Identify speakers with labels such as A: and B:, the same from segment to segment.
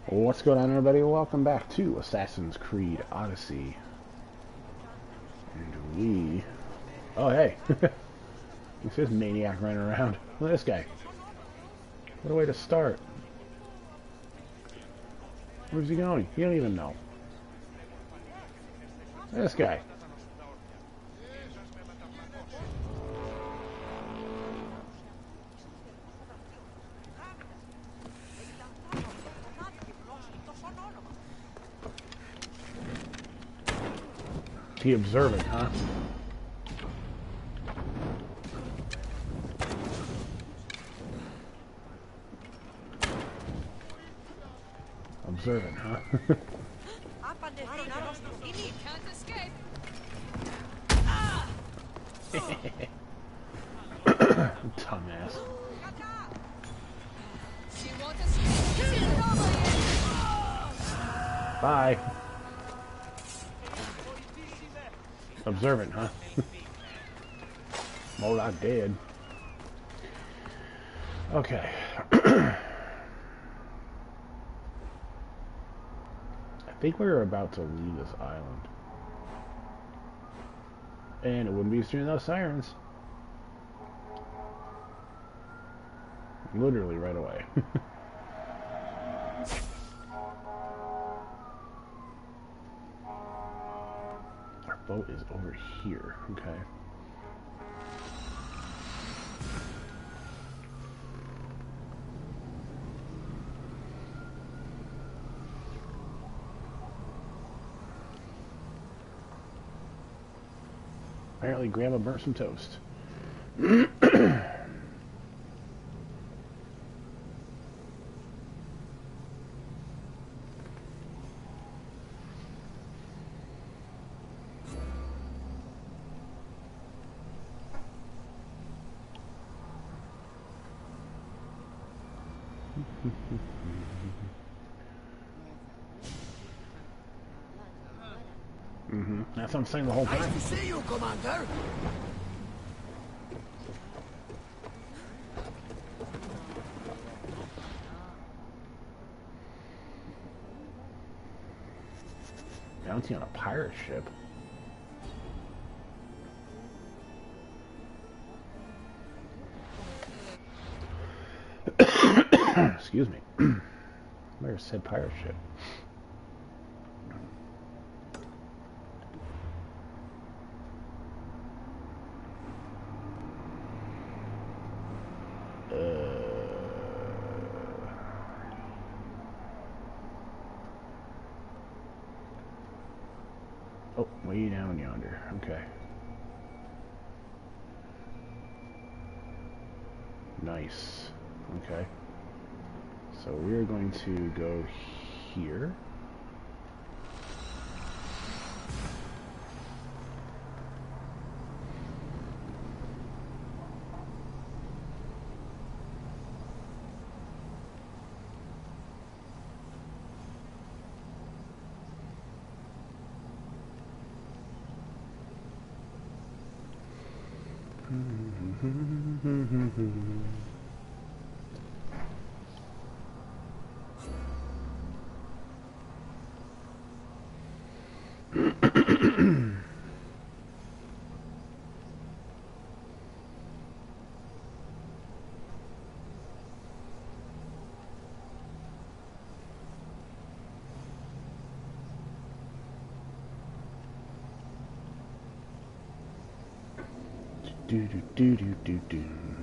A: What's going on, everybody? Welcome back to Assassin's Creed Odyssey. And we... Oh, hey. Look at this maniac running around. Look at this guy. What a way to start. Where's he going? He don't even know. Look at this guy. He observant, huh? Observant, huh?
B: Can't escape.
A: Dumbass.
B: She won't escape. She's over
A: Bye. Observant, huh? Moloch dead. Okay. I think we're about to leave this island. And it wouldn't be soon enough sirens. Literally right away. Our boat is over here, okay. Apparently Grandma burnt some toast. That's what I'm saying the whole time.
C: Nice to see you, Commander.
A: Bounty on a pirate ship. Excuse me. Where said pirate ship? Oh, way down yonder. Okay. Nice. Okay. So we're going to go here. Do do do do do do.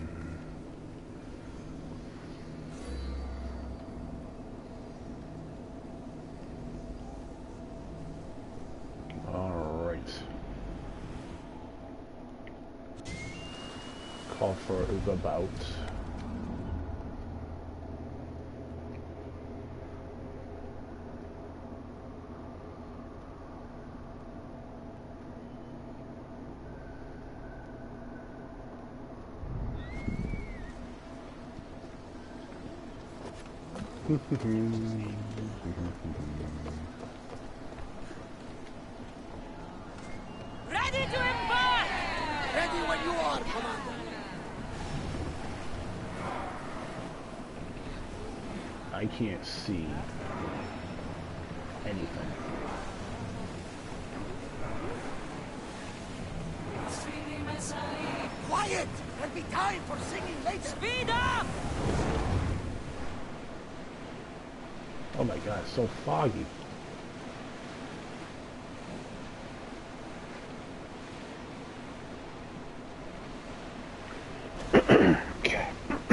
A: All right. Call for is about.
C: Ready to embark! Ready when you are, Commander.
A: I can't see. anything.
C: Quiet! There'll be time for singing later.
D: Speed up!
A: Oh my god, it's so foggy. Okay.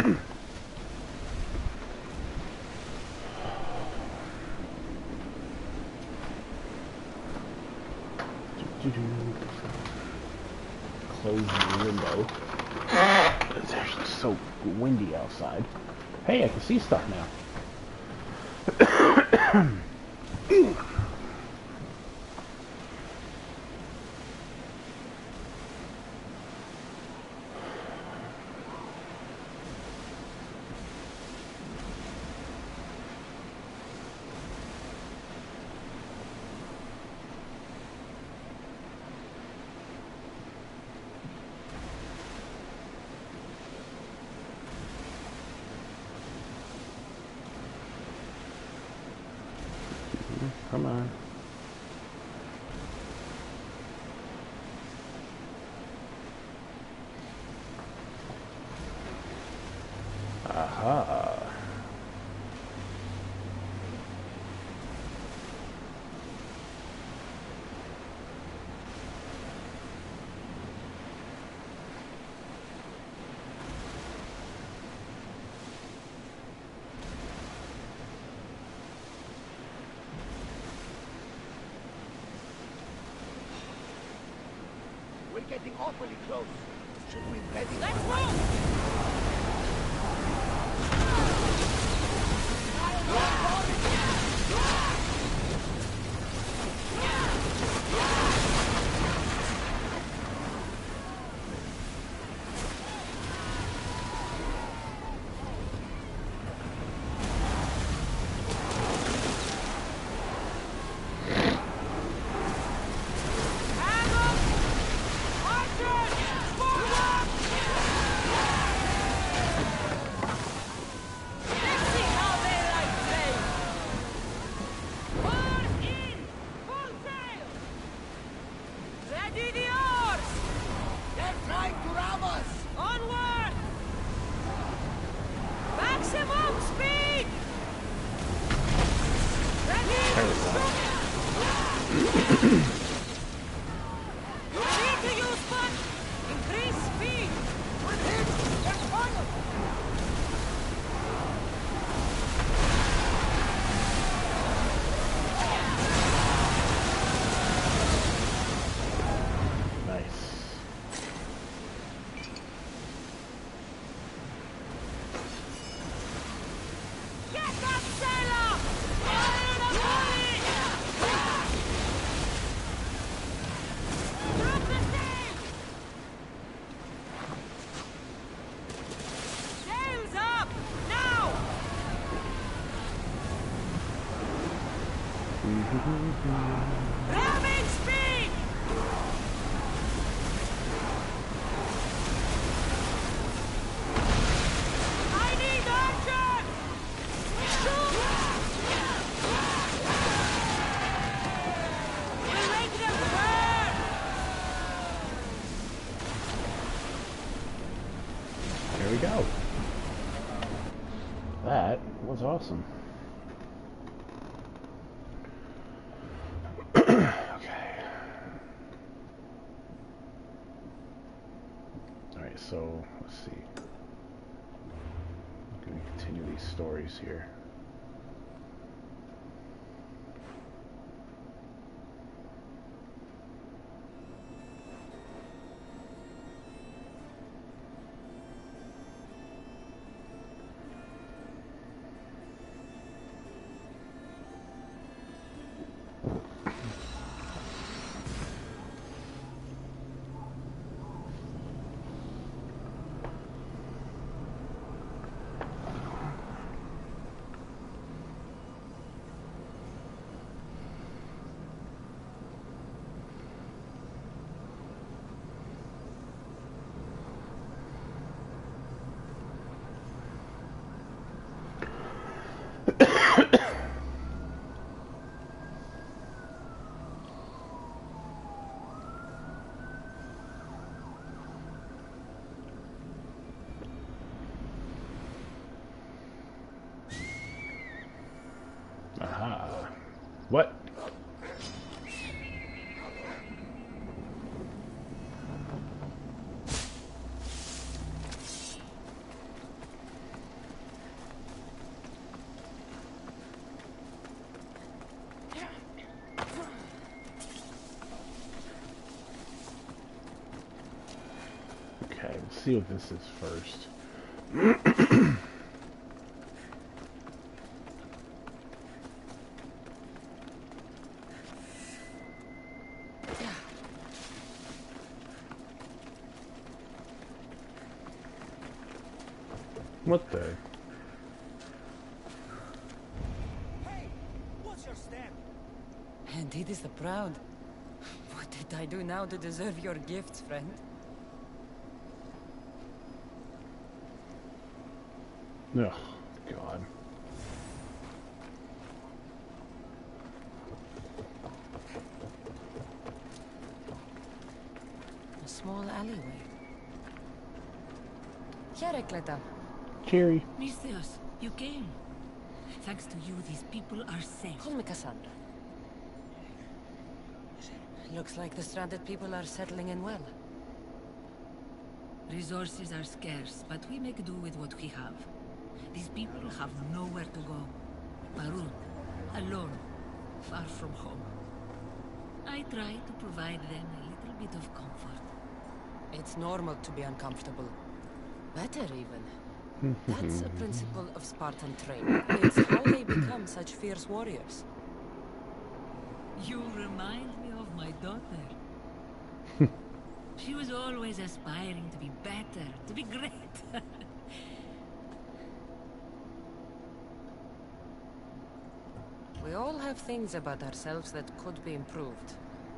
A: Close the window. It's actually so windy outside. Hey, I can see stuff now. Come on. Aha.
C: We're getting awfully close. Should we ready?
D: Let's move! Hang up! Archers! Forward! Let's see how they like play! Oars in! Full sail! Ready the oars!
C: They're trying to ram us!
D: Onward! Maximum speed! Ready! Ready to use foot! Increase speed!
C: We're hit! They're fire!
A: Nice.
D: Get that sailor! Fire the volley! Drop the sail! Sails up! Now! Ramming speed! I need archers! Shoot! We'll make them burn!
A: There we go. That was awesome. Okay. Alright, so let's see. I'm going to continue these stories here. What? Okay, let's see what this is first. What the?
C: Hey, what's your stand?
E: Indeed is the proud. What did I do now to deserve your gifts, friend?
A: Oh, God.
E: A small alleyway. Here, Cleta.
A: Cherry.
F: Misthios, you came. Thanks to you, these people are safe.
E: Call me Cassandra. Looks like the stranded people are settling in well.
F: Resources are scarce, but we make do with what we have. These people have nowhere to go. Barun, alone, far from home. I try to provide them a little bit of comfort.
E: It's normal to be uncomfortable. Better even. That's a principle of Spartan training. It's how they become such fierce warriors.
F: You remind me of my daughter. She was always aspiring to be better, to be great.
E: We all have things about ourselves that could be improved.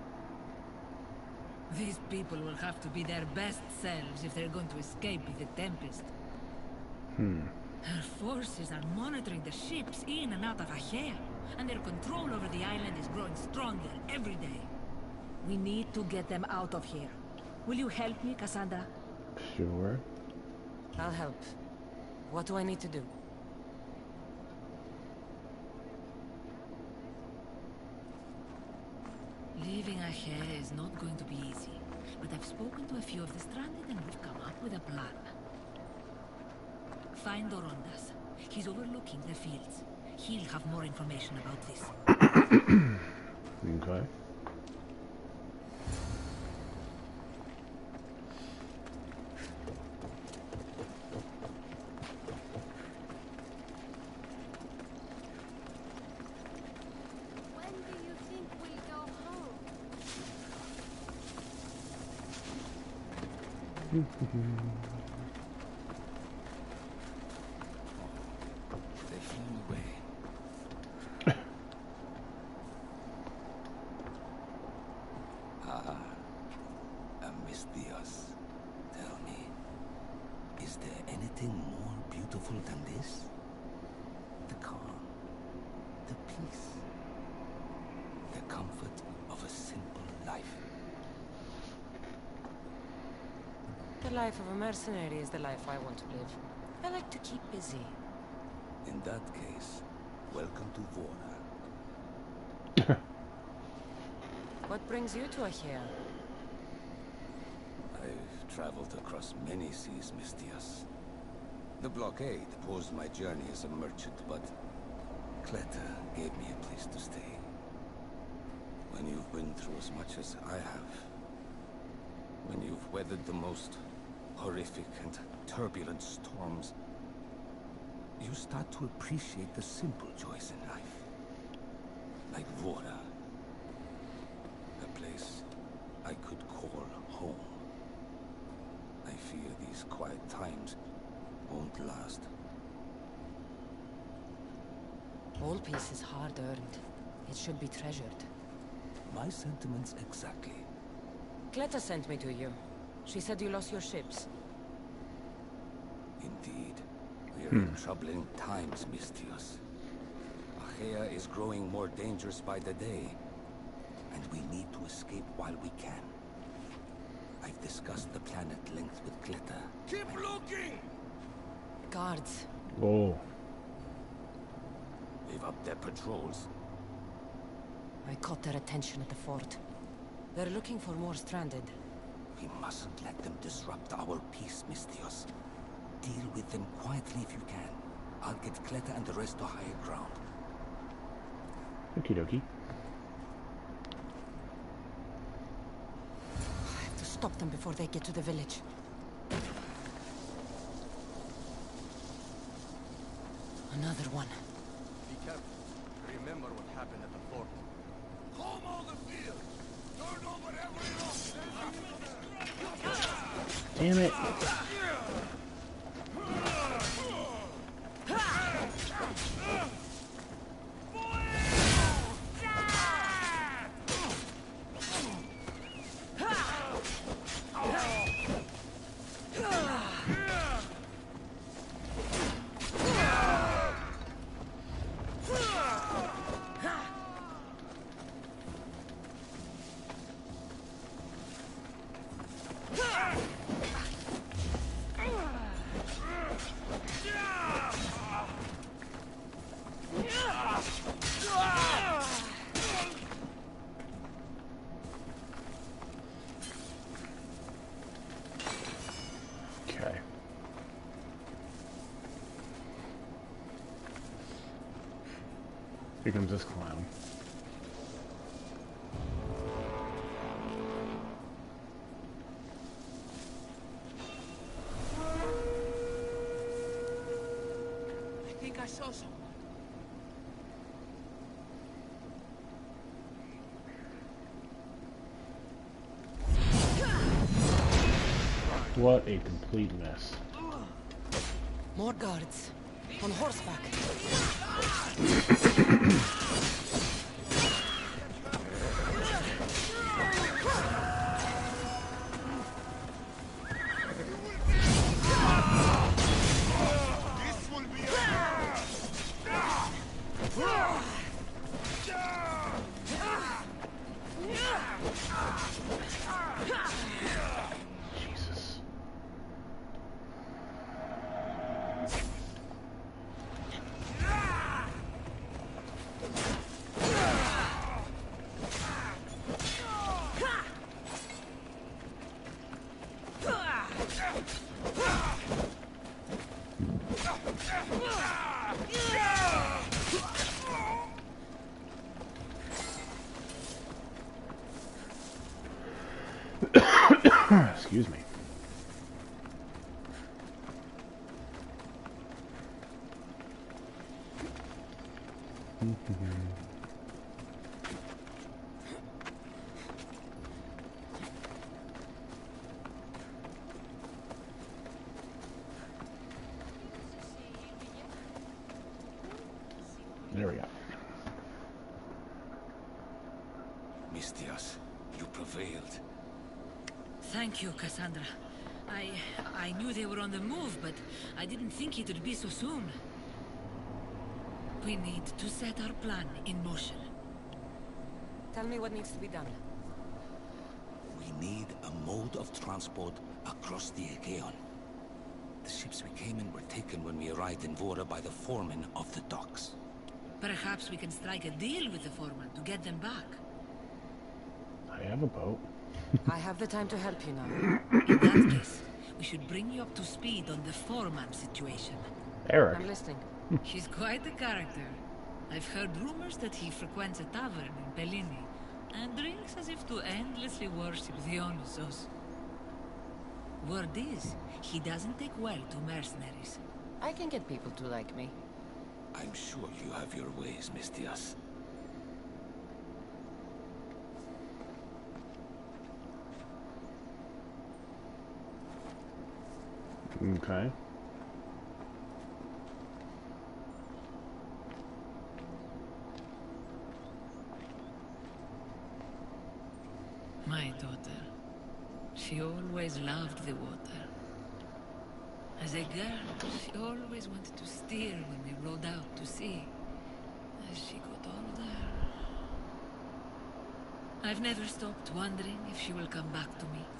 F: These people will have to be their best selves if they're going to escape the Tempest. Her forces are monitoring the ships in and out of Achaea, and their control over the island is growing stronger every day. We need to get them out of here. Will you help me, Cassandra?
A: Sure.
E: I'll help. What do I need to do?
F: Leaving Achaea is not going to be easy, but I've spoken to a few of the stranded and we've come up with a plan. Find Dorondas. He's overlooking the fields. He'll have more information about this.
A: Okay.
B: When do you think we'll go home?
C: They flew away. Misthios, tell me, is there anything more beautiful than this? The calm, the peace, the comfort of a simple life.
E: The life of a mercenary is the life I want to live. I like to keep busy.
C: In that case, welcome to Vora.
E: What brings you to Achaea?
C: I've traveled across many seas, Misthios. The blockade paused my journey as a merchant, but Cleta gave me a place to stay. When you've been through as much as I have, when you've weathered the most horrific and turbulent storms, you start to appreciate the simple joys in life. Like Vora. A place I could call home. I fear these quiet times won't last.
E: All peace is hard-earned. It should be treasured.
C: My sentiments exactly.
E: Cleta sent me to you. She said you lost your ships.
C: Indeed. We're in troubling times, Misthios. Achaea is growing more dangerous by the day, and we need to escape while we can. I've discussed the plan at length with Cleta. Keep looking!
E: Guards.
A: Whoa.
C: They've upped their patrols.
E: I caught their attention at the fort. They're looking for more stranded.
C: We mustn't let them disrupt our peace, Misthios. Deal with them quietly if you can. I'll get Kleta and the rest to higher ground.
A: Okie dokie.
E: I have to stop them before they get to the village. Another one.
G: Be careful. Remember what happened at the fort.
C: Home all the field! Turn over every rock!
A: Damn it. Okay. Here comes this clown.
G: I think I saw someone.
A: What a complete mess.
E: More guards. On horseback.
A: Jesus. Excuse me. There we go.
C: Misthios, you prevailed.
F: Thank you, Cassandra. I knew they were on the move, but I didn't think it would be so soon. We need to set our plan in motion.
E: Tell me what needs to be done.
C: We need a mode of transport across the Aegean. The ships we came in were taken when we arrived in Vora by the foreman of the docks.
F: Perhaps we can strike a deal with the foreman to get them back.
A: I have a boat.
E: I have the time to help you now.
F: In that case, we should bring you up to speed on the foreman situation.
A: Eric.
E: I'm listening.
F: He's quite a character. I've heard rumors that he frequents a tavern in Pellini and drinks as if to endlessly worship Dionysos. Word is, he doesn't take well to mercenaries.
E: I can get people to like me.
C: I'm sure you have your ways, Misthios.
A: Okay.
F: My daughter. She always loved the water. As a girl, she always wanted to steer when we rode out to sea. As she got older... I've never stopped wondering if she will come back to me.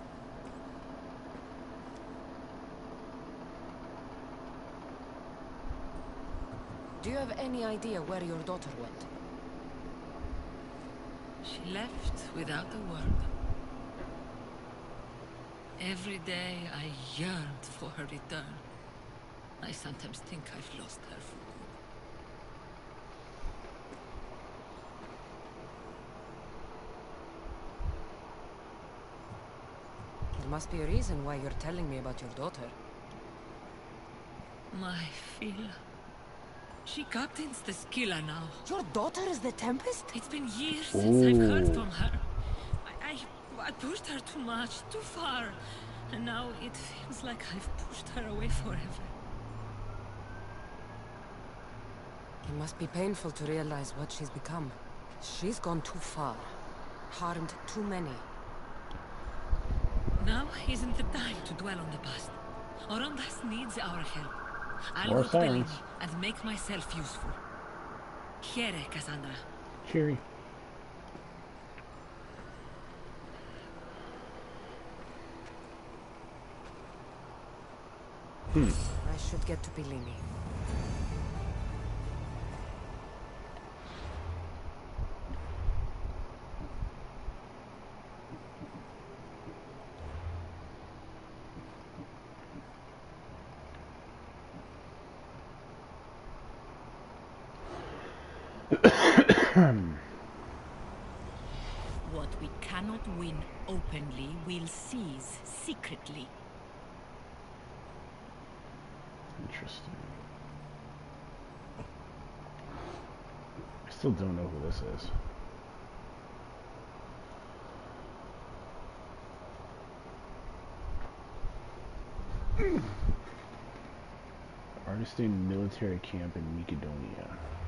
E: Do you have any idea where your daughter went?
F: She left without a word. Every day I yearned for her return. I sometimes think I've lost her for good.
E: There must be a reason why you're telling me about your daughter.
F: My Fila. She captains the Skilla now.
E: Your daughter is the Tempest?
F: It's been years since I've heard
A: Ooh.
F: from her. I pushed her too much, too far. And now it feels like I've pushed her away forever.
E: It must be painful to realize what she's become. She's gone too far. Harmed too many.
F: Now isn't the time to dwell on the past. Orondas needs our help. I'll
A: More
F: go to Bellini
A: silence.
F: and make myself useful. Here, Cassandra.
A: Cheery.
E: I should get to Bellini.
H: What we cannot win openly, we'll seize secretly.
A: Interesting. I still don't know who this is. Artistine military camp in Macedonia.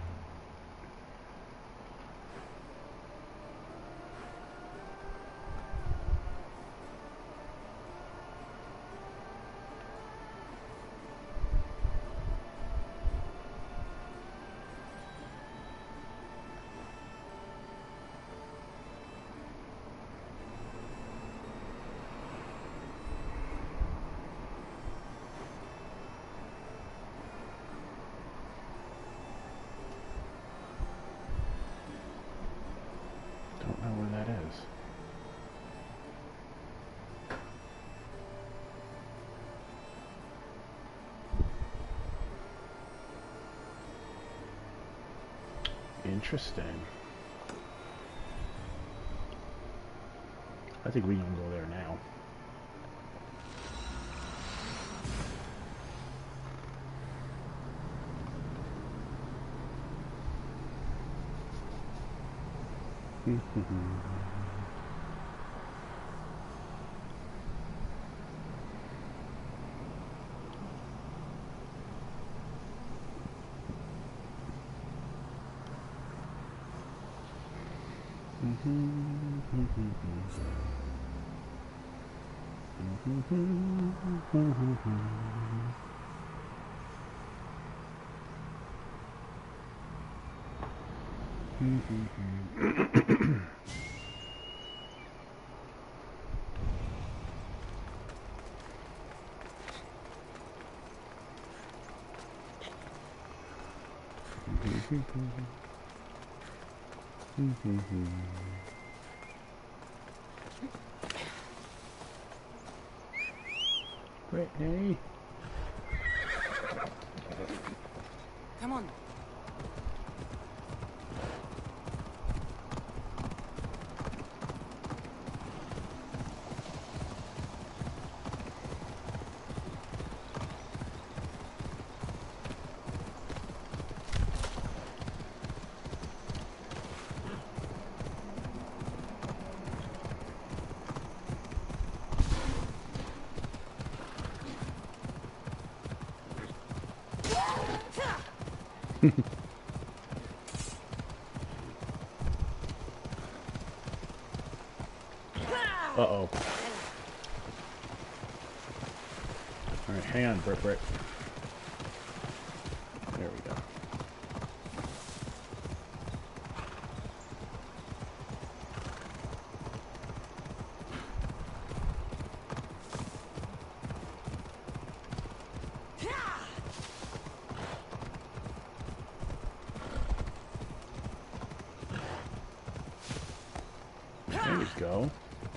A: Don't know where that is. Interesting. I think we can go there now. Brittany.
E: Come on.
A: Uh-oh. Alright, hang on, Britt. There we go. go.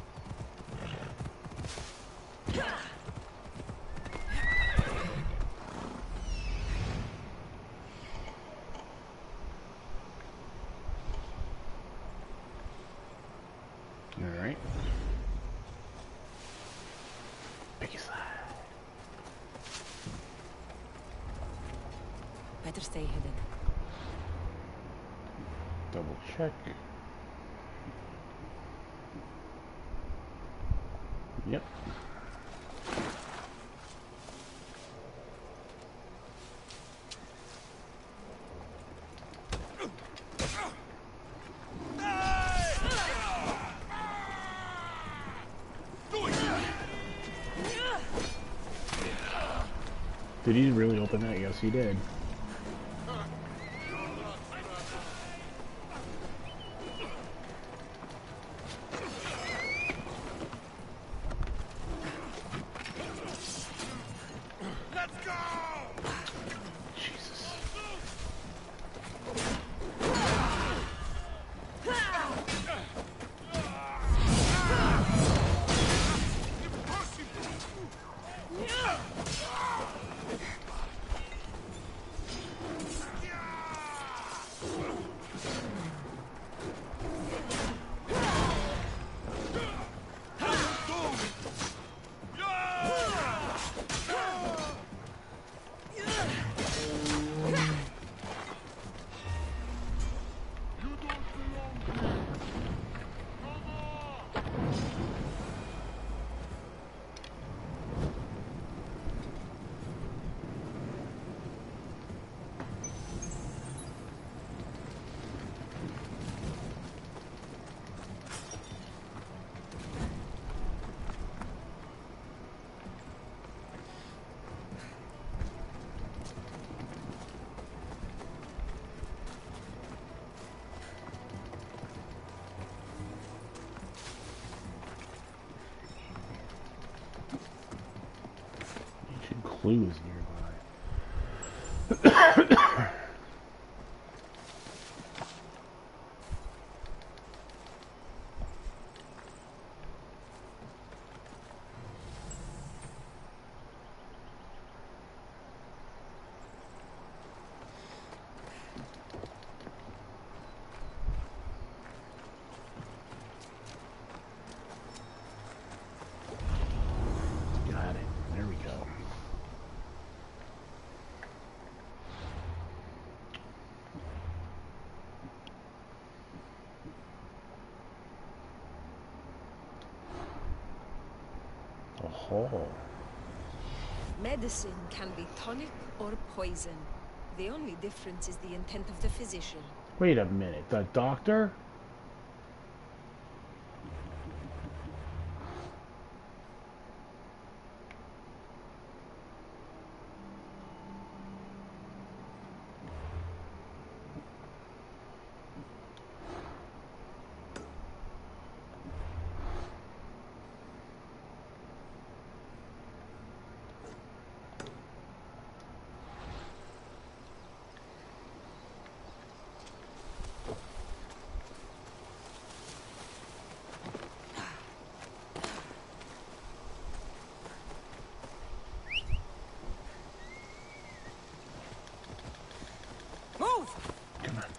A: Alright. Picky side.
E: Better stay hidden.
A: Double check. Yep. Did he really open that? Yes, he did. Jesus. Ancient clues nearby. Got it. There we go. Oh.
I: Medicine can be tonic or poison. The only difference is the intent of the physician.
A: Wait a minute. The doctor?
E: Move!
A: Come on.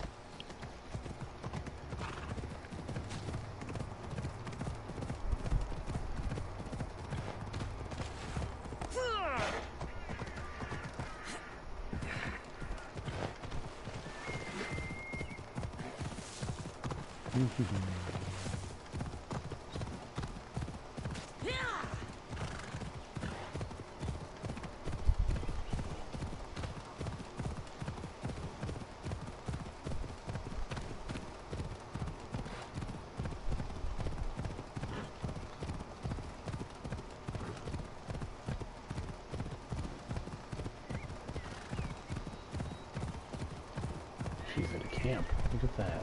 A: She's at a camp. Look at that.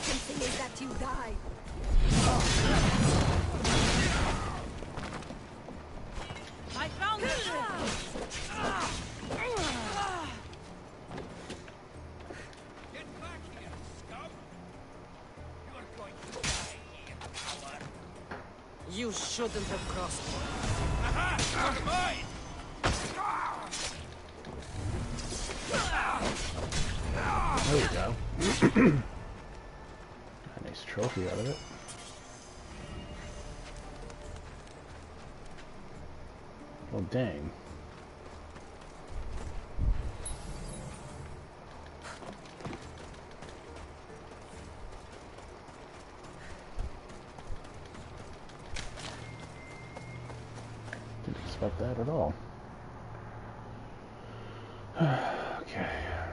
I: important thing is that you die.
F: I found it!
D: Get back here, scum! You're going to die here, coward!
E: You shouldn't have crossed.
D: Aha! You're mine!
A: There we go. A nice trophy out of it. Well, dang. Didn't expect that at all. Okay.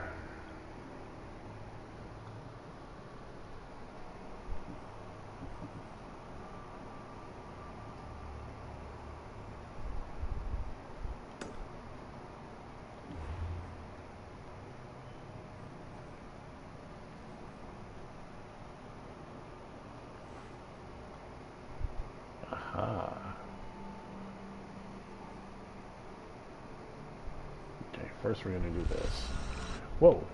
A: Aha. Okay, first we're gonna do this. Whoa.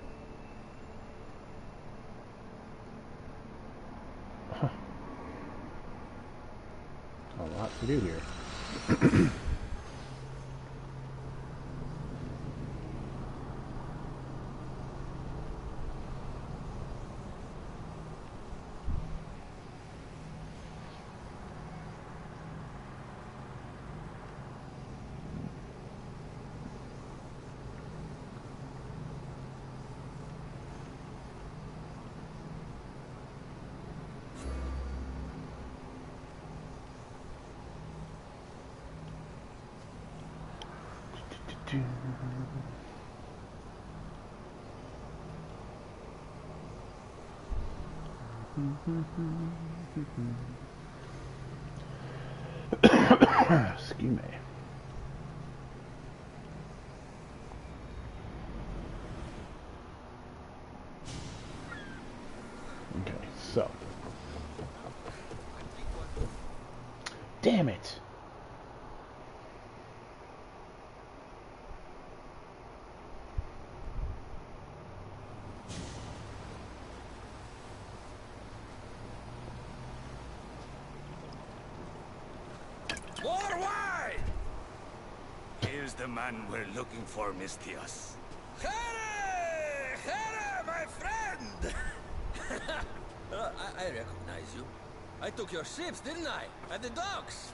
A: Huh. A lot to do here. Excuse me. Okay, so. Damn it!
C: More wine! Here's the man we're looking for, Mistios.
J: Here! Here, my friend! I recognize you. I took your ships, didn't I? At the docks!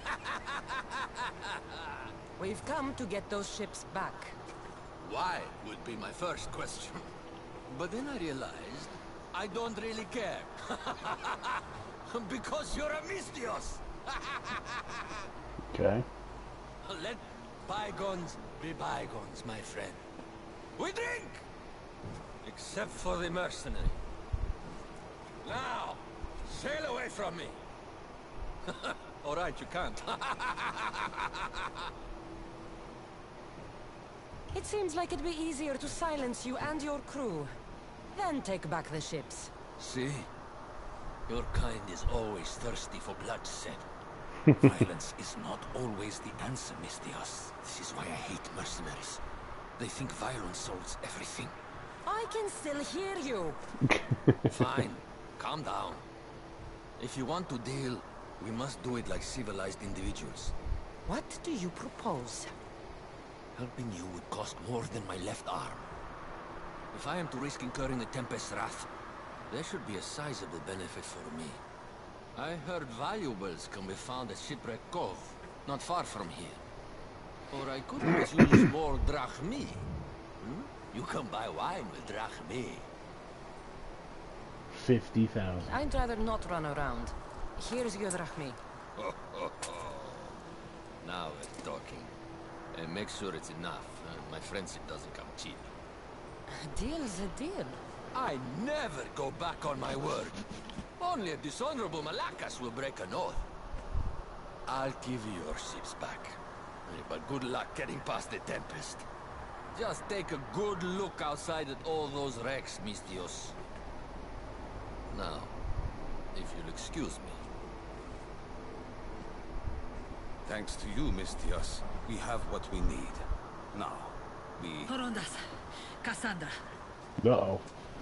E: We've come to get those ships back.
J: Why would be my first question. But then I realized I don't really care. Because you're a Mistios!
A: Okay.
J: Let bygones be bygones, my friend. We drink! Except for the mercenary. Now, sail away from me. All right, you can't.
E: It seems like it'd be easier to silence you and your crew, then take back the ships.
J: See? Your kind is always thirsty for bloodshed. Violence is not always the answer, Mistios. This is why I hate mercenaries. They think violence solves everything.
E: I can still hear you.
J: Fine. Calm down. If you want to deal, we must do it like civilized individuals.
E: What do you propose?
J: Helping you would cost more than my left arm. If I am to risk incurring the Tempest's wrath, there should be a sizable benefit for me. I heard valuables can be found at Shipwreck Cove, not far from here. Or I could always use more drachmi. You can buy wine with drachmi.
A: 50,000.
E: I'd rather not run around. Here's your drachmi.
J: Now we're talking. And make sure it's enough. My friendship doesn't come cheap.
E: A deal's a deal.
J: I never go back on my word. Only a dishonorable Malakas will break an oath. I'll give you your ships back. But good luck getting past the Tempest. Just take a good look outside at all those wrecks, Mistios. Now, if you'll excuse me.
C: Thanks to you, Mistios, we have what we need. Now, we...
F: Horondas, Cassandra.
A: Uh-oh.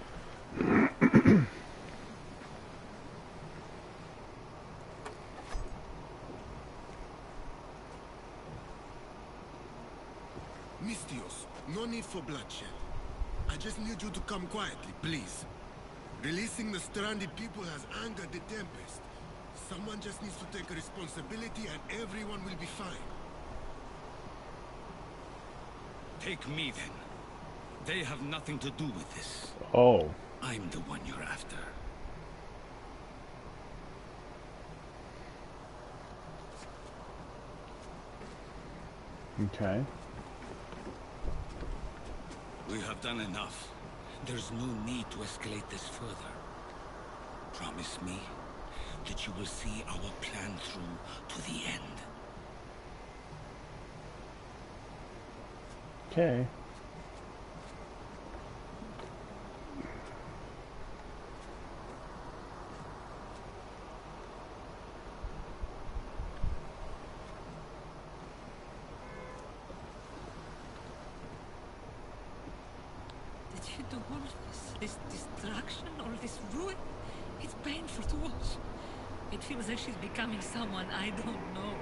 K: Mistios, no need for bloodshed. I just need you to come quietly, please. Releasing the stranded people has angered the Tempest. Someone just needs to take responsibility and everyone will be fine.
C: Take me, then. They have nothing to do with this.
A: Oh.
C: I'm the one you're after.
A: Okay.
C: We have done enough. There's no need to escalate this further. Promise me that you will see our plan through to the end.
A: Okay.
F: Did you do all this destruction, all this ruin? It's painful to watch. It feels like she's becoming someone I don't know.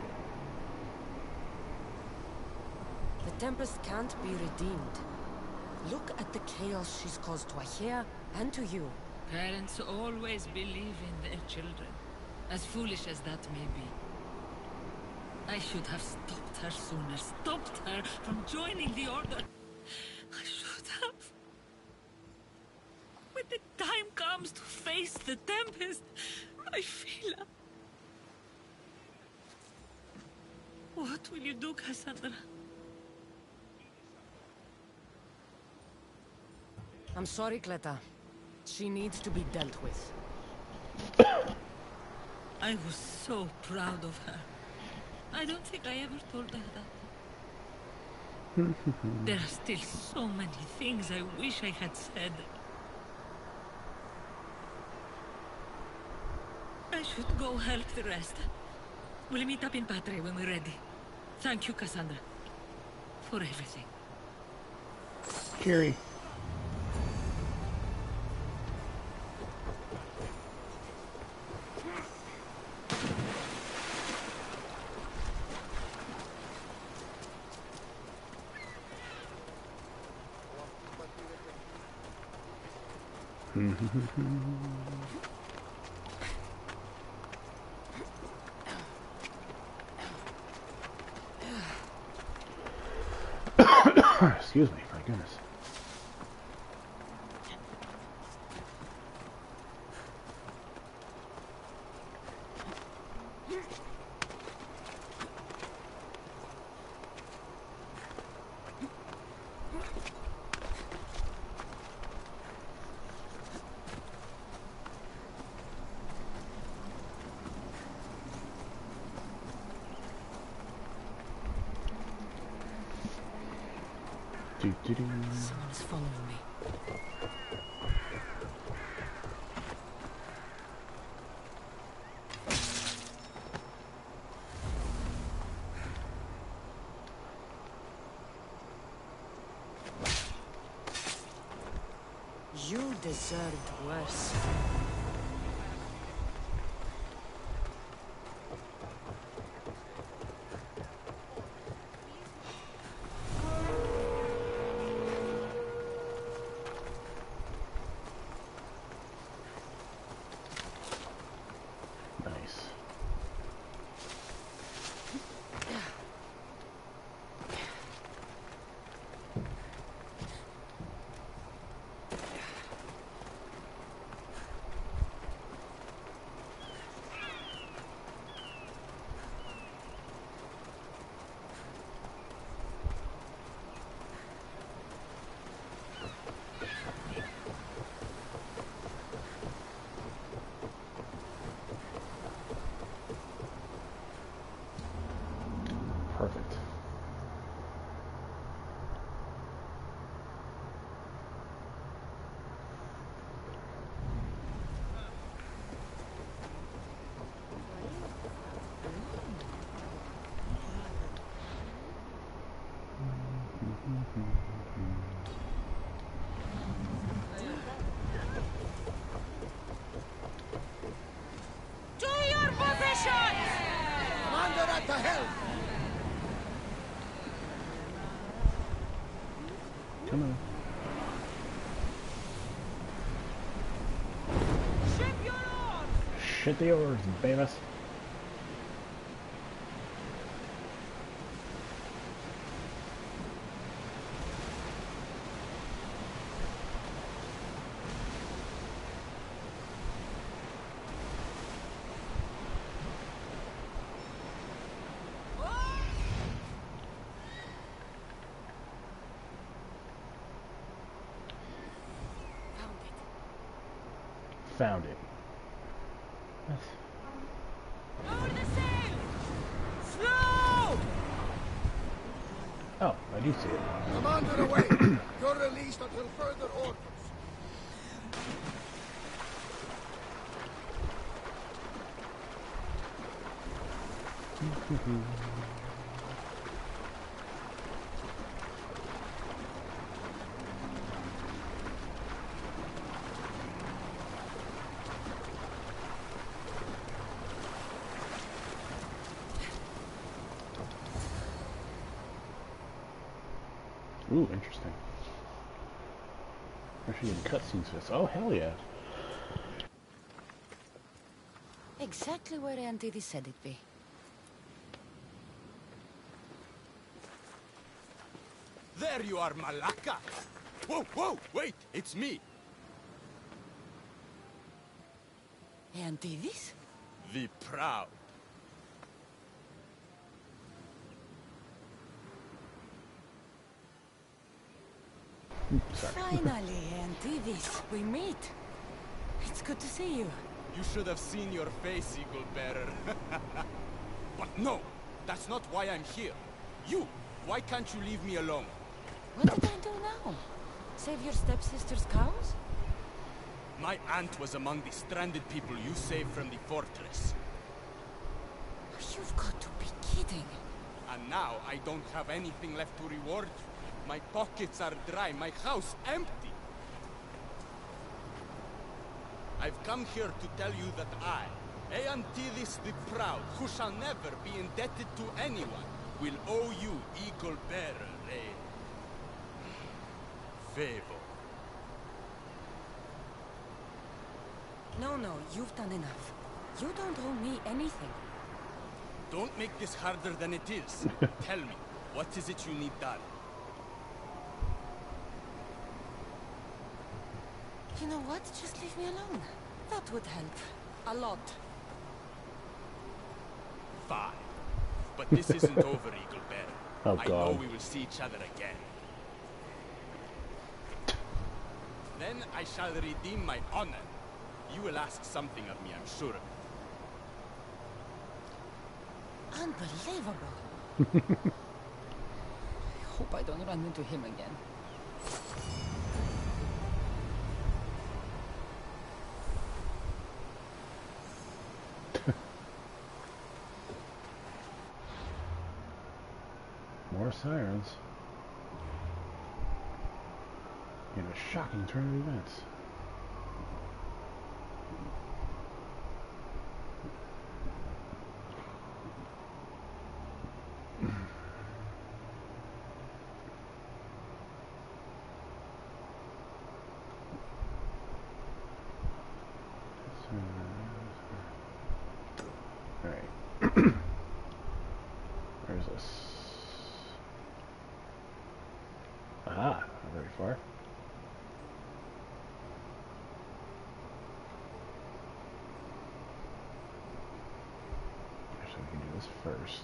E: The Tempest can't be redeemed. Look at the chaos she's caused to Achaea and to you.
F: Parents always believe in their children, as foolish as that may be. I should have stopped her sooner, stopped her from joining the Order. I should have. When the time comes to face the Tempest, my Phila. What will you do, Cassandra?
E: I'm sorry, Cleta. She needs to be dealt with.
F: I was so proud of her. I don't think I ever told her that. There are still so many things I wish I had said. I should go help the rest. We'll meet up in Patre when we're ready. Thank you, Cassandra, for everything.
A: Kiri. Excuse me, my goodness.
E: Someone's following me. You deserved worse.
K: What the hell?
A: Come on.
F: Ship your oars!
A: Shit the oars, Beavis. Found it.
F: Lower the sail! Slow!
A: Oh, I do see it.
K: Commander away! You're released until further orders.
A: Ooh, interesting. Actually, in cutscenes for this. Oh, hell yeah.
E: Exactly where Antidis said it'd be.
G: There you are, Malaka! Whoa, whoa, wait, it's me!
E: Antidis?
G: The Proud.
A: Sorry.
E: Finally, Antidis, we meet. It's good to see you.
G: You should have seen your face, Eagle Bearer. But no, that's not why I'm here. You, why can't you leave me alone?
E: What did I do now? Save your stepsister's cows?
G: My aunt was among the stranded people you saved from the fortress.
E: You've got to be kidding.
G: And now I don't have anything left to reward you. My pockets are dry, my house empty. I've come here to tell you that I, Eantidis the Proud, who shall never be indebted to anyone, will owe you, Eagle Bearer, a favor.
E: No, you've done enough. You don't owe me anything.
G: Don't make this harder than it is. Tell me, what is it you need done?
E: You know what? Just leave me alone. That would help. A lot.
G: Fine. But this isn't over, Eagle Bearer.
A: Oh,
G: I know
A: God.
G: we will see each other again. Then I shall redeem my honor. You will ask something of me, I'm sure.
E: Unbelievable. I hope I don't run into him again.
A: More sirens. In a shocking turn of events. Alright. Where's this? Aha, not very far. Actually, we can do this first.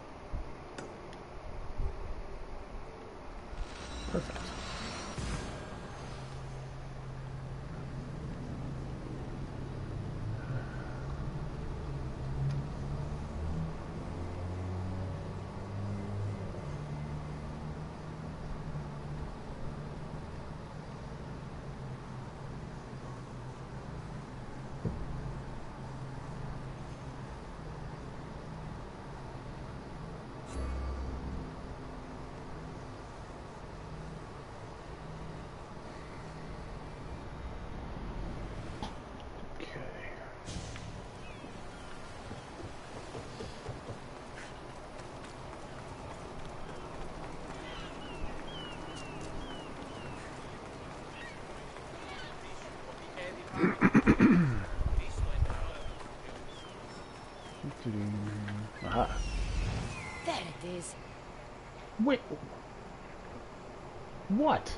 A: Perfect. Aha.
E: There it is.
A: Wait. What?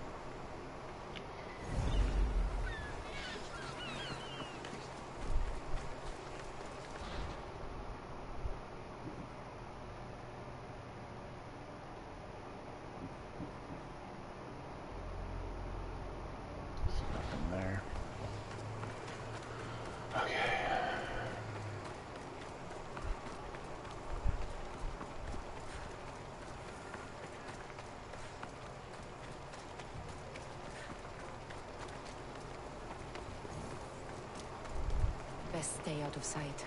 E: Best stay out of sight.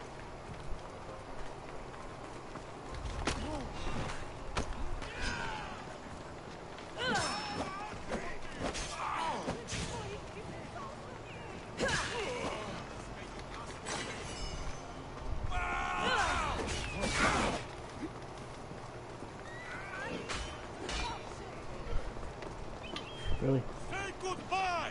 A: Really?
D: Say goodbye!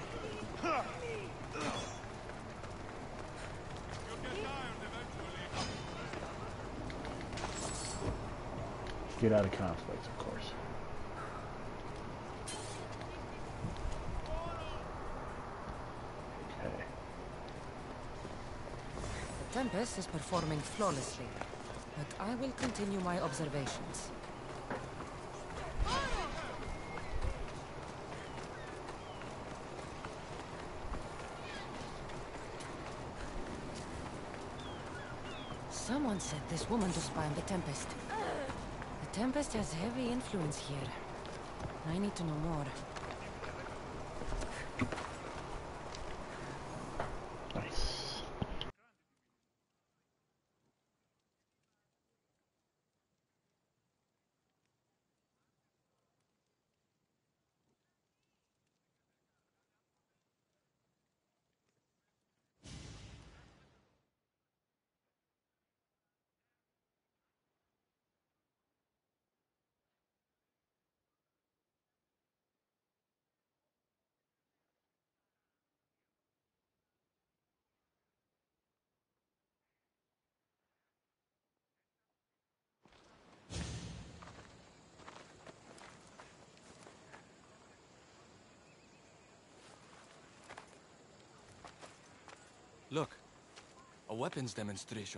A: Get out of conflict, of course. Okay.
E: The Tempest is performing flawlessly, but I will continue my observations. Someone said this woman to spy on the Tempest. The Tempest has heavy influence here. I need to know more.
A: Nice.
J: Look, a weapons demonstration.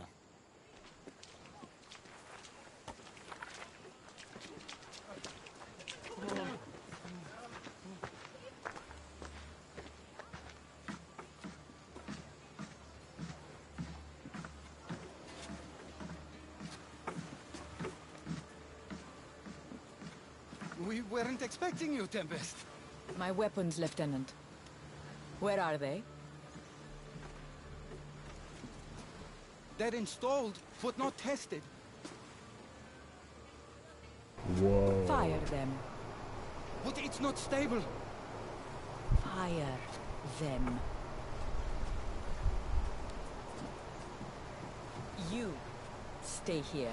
G: We weren't expecting you, Tempest.
E: My weapons, Lieutenant. Where are they?
G: They're installed, but not tested.
A: Whoa.
E: Fire them.
G: But it's not stable.
E: Fire them. You stay here.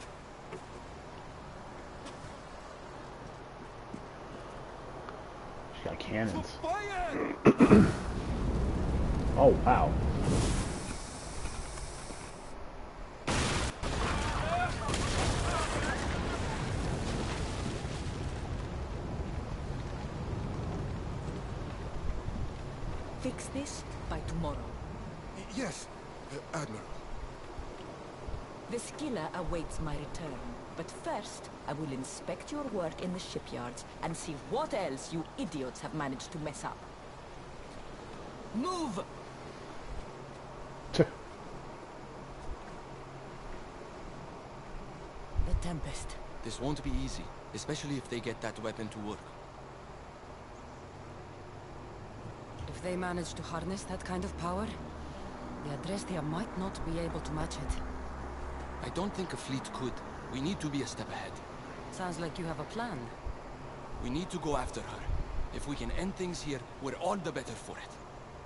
A: She's got cannons.
G: Fire!
A: Oh, wow.
E: Fix this by tomorrow.
K: Yes, Admiral.
E: The skiller awaits my return. But first, I will inspect your work in the shipyards and see what else you idiots have managed to mess up. Move!
A: Tch.
E: The Tempest.
J: This won't be easy, especially if they get that weapon to work.
E: If they manage to harness that kind of power, the Adrestia might not be able to match it.
J: I don't think a fleet could. We need to be a step ahead.
E: Sounds like you have a plan.
J: We need to go after her. If we can end things here, we're all the better for it.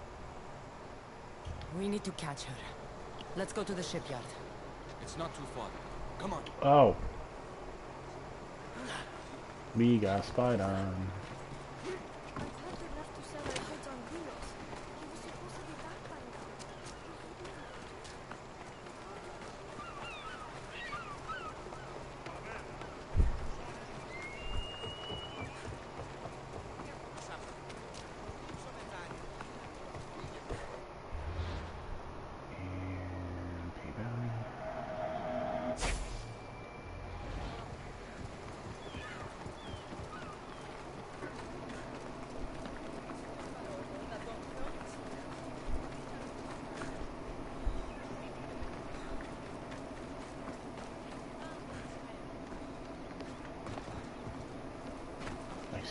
E: We need to catch her. Let's go to the shipyard.
J: It's not too far. Come on.
A: Oh. We got spied on.
B: I thought they left to sell our goods on Gulos. He was supposed to be back by now.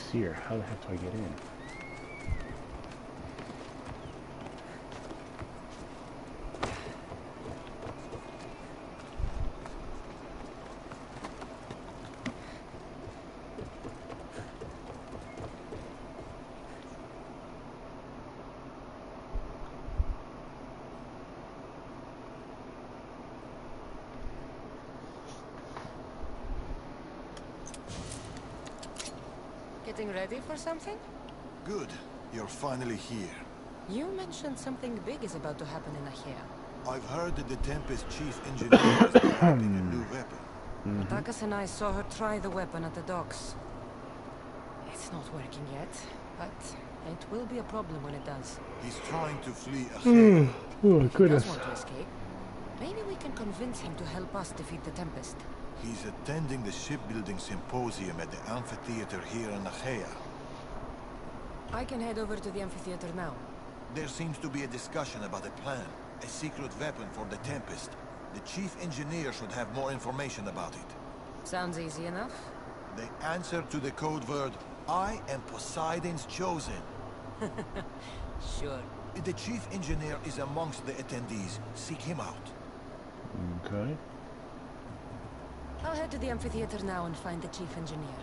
A: Seer. How the heck do I get in?
L: Getting ready for something?
M: Good. You're finally here.
L: You mentioned something big is about to happen in Achaea.
M: I've heard that the Tempest chief engineer is developing a new weapon.
L: Takas and I saw her try the weapon at the docks. It's not working yet, but it will be a problem when it does.
M: He's trying to flee Achaea.
A: Oh,
L: He
A: goodness.
L: does want to escape. Maybe we can convince him to help us defeat the Tempest.
M: He's attending the shipbuilding symposium at the amphitheater here in Achaea.
L: I can head over to the amphitheater now.
M: There seems to be a discussion about a plan, a secret weapon for the Tempest. The chief engineer should have more information about it.
L: Sounds easy enough.
M: The answer to the code word, I am Poseidon's chosen.
L: Sure.
M: The chief engineer is amongst the attendees. Seek him out.
A: Okay.
L: I'll head to the amphitheater now and find the chief engineer.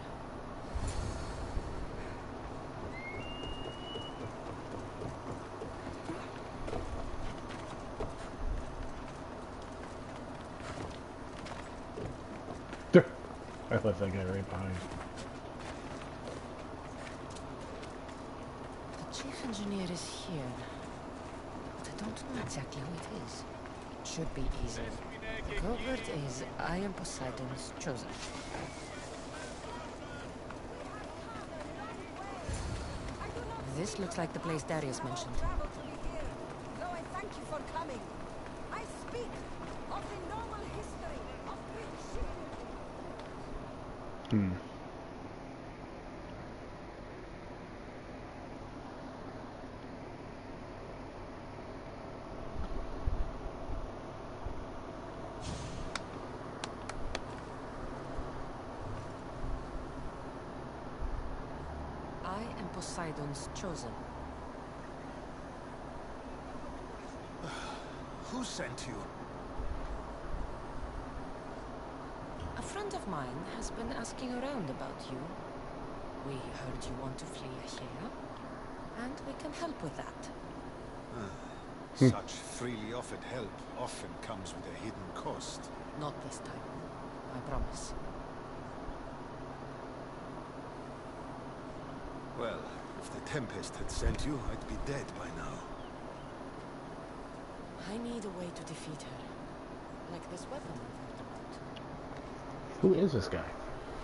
A: I left that guy right behind.
L: The chief engineer is here, but I don't know exactly who it is. It should be easy. The code word is, I am Poseidon's chosen. This looks like the place Darius mentioned.
B: Though I thank you for coming. I speak of the normal history of Greek shipping.
L: I am Poseidon's chosen.
M: Who sent you?
L: A friend of mine has been asking around about you. We heard you want to flee Achaea, and we can help with that.
N: Such freely offered help often comes with a hidden cost.
L: Not this time, I promise.
N: Well, if the Tempest had sent you, I'd be dead by now.
L: I need a way to defeat her. Like this weapon I've heard about.
A: Who is this guy?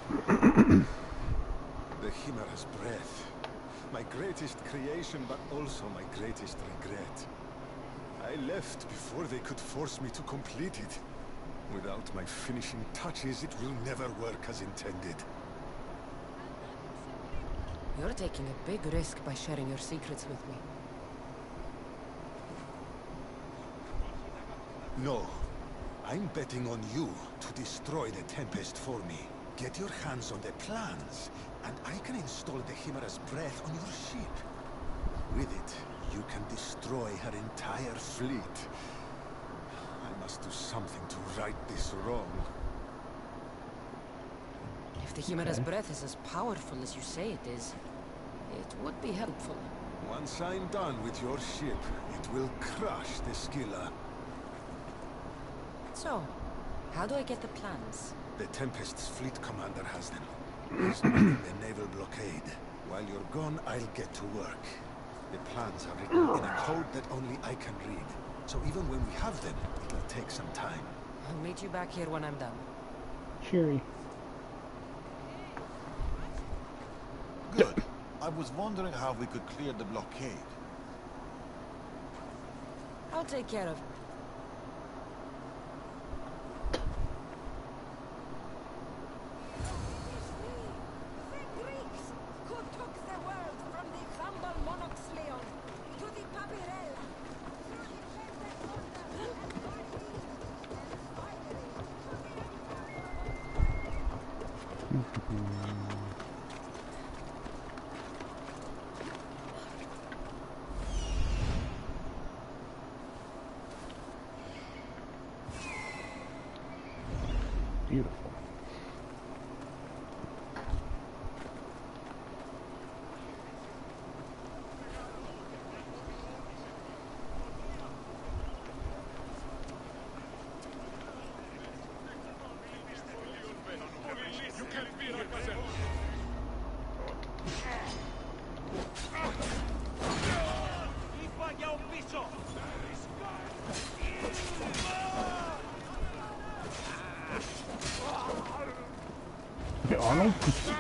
N: The Chimera's breath. My greatest creation, but also my greatest regret. I left before they could force me to complete it. Without my finishing touches, it will never work as intended.
L: You're taking a big risk by sharing your secrets with me.
N: No. I'm betting on you to destroy the Tempest for me. Get your hands on the plans, and I can install the Chimera's breath on your ship. With it, you can destroy her entire fleet. I must do something to right this wrong.
L: If the Chimera's breath is as powerful as you say it is, it would be helpful.
N: Once I'm done with your ship, it will crush the Scylla.
L: So, how do I get the plans?
N: The Tempest's fleet commander has them. He's running the naval blockade. While you're gone, I'll get to work. The plans are written in a code that only I can read. So even when we have them, it'll take some time.
L: I'll meet you back here when I'm done.
A: Cheery.
M: Good. I was wondering how we could clear the blockade.
L: I'll take care of it.
B: The Greeks who took the world from the humble monarch's Leon to the Papyrella.
A: Beautiful. Okay, Arnold?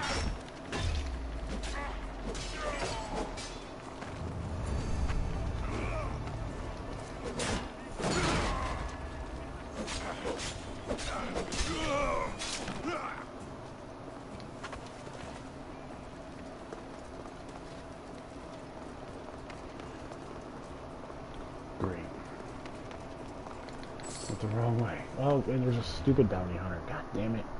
A: Great. Went the wrong way. Oh, and there's a stupid bounty hunter. God damn it.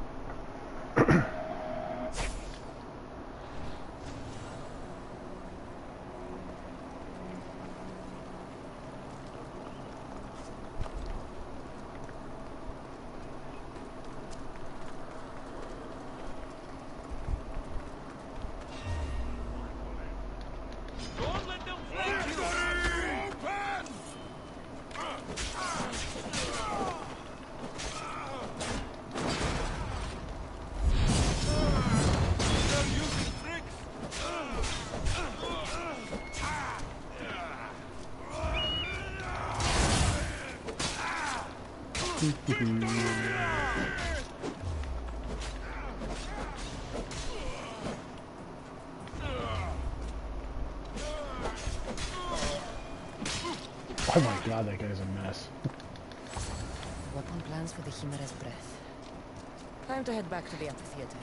A: Oh my god, that guy's a mess.
L: Weapon plans for the Chimera's breath. Time to head back to the amphitheater.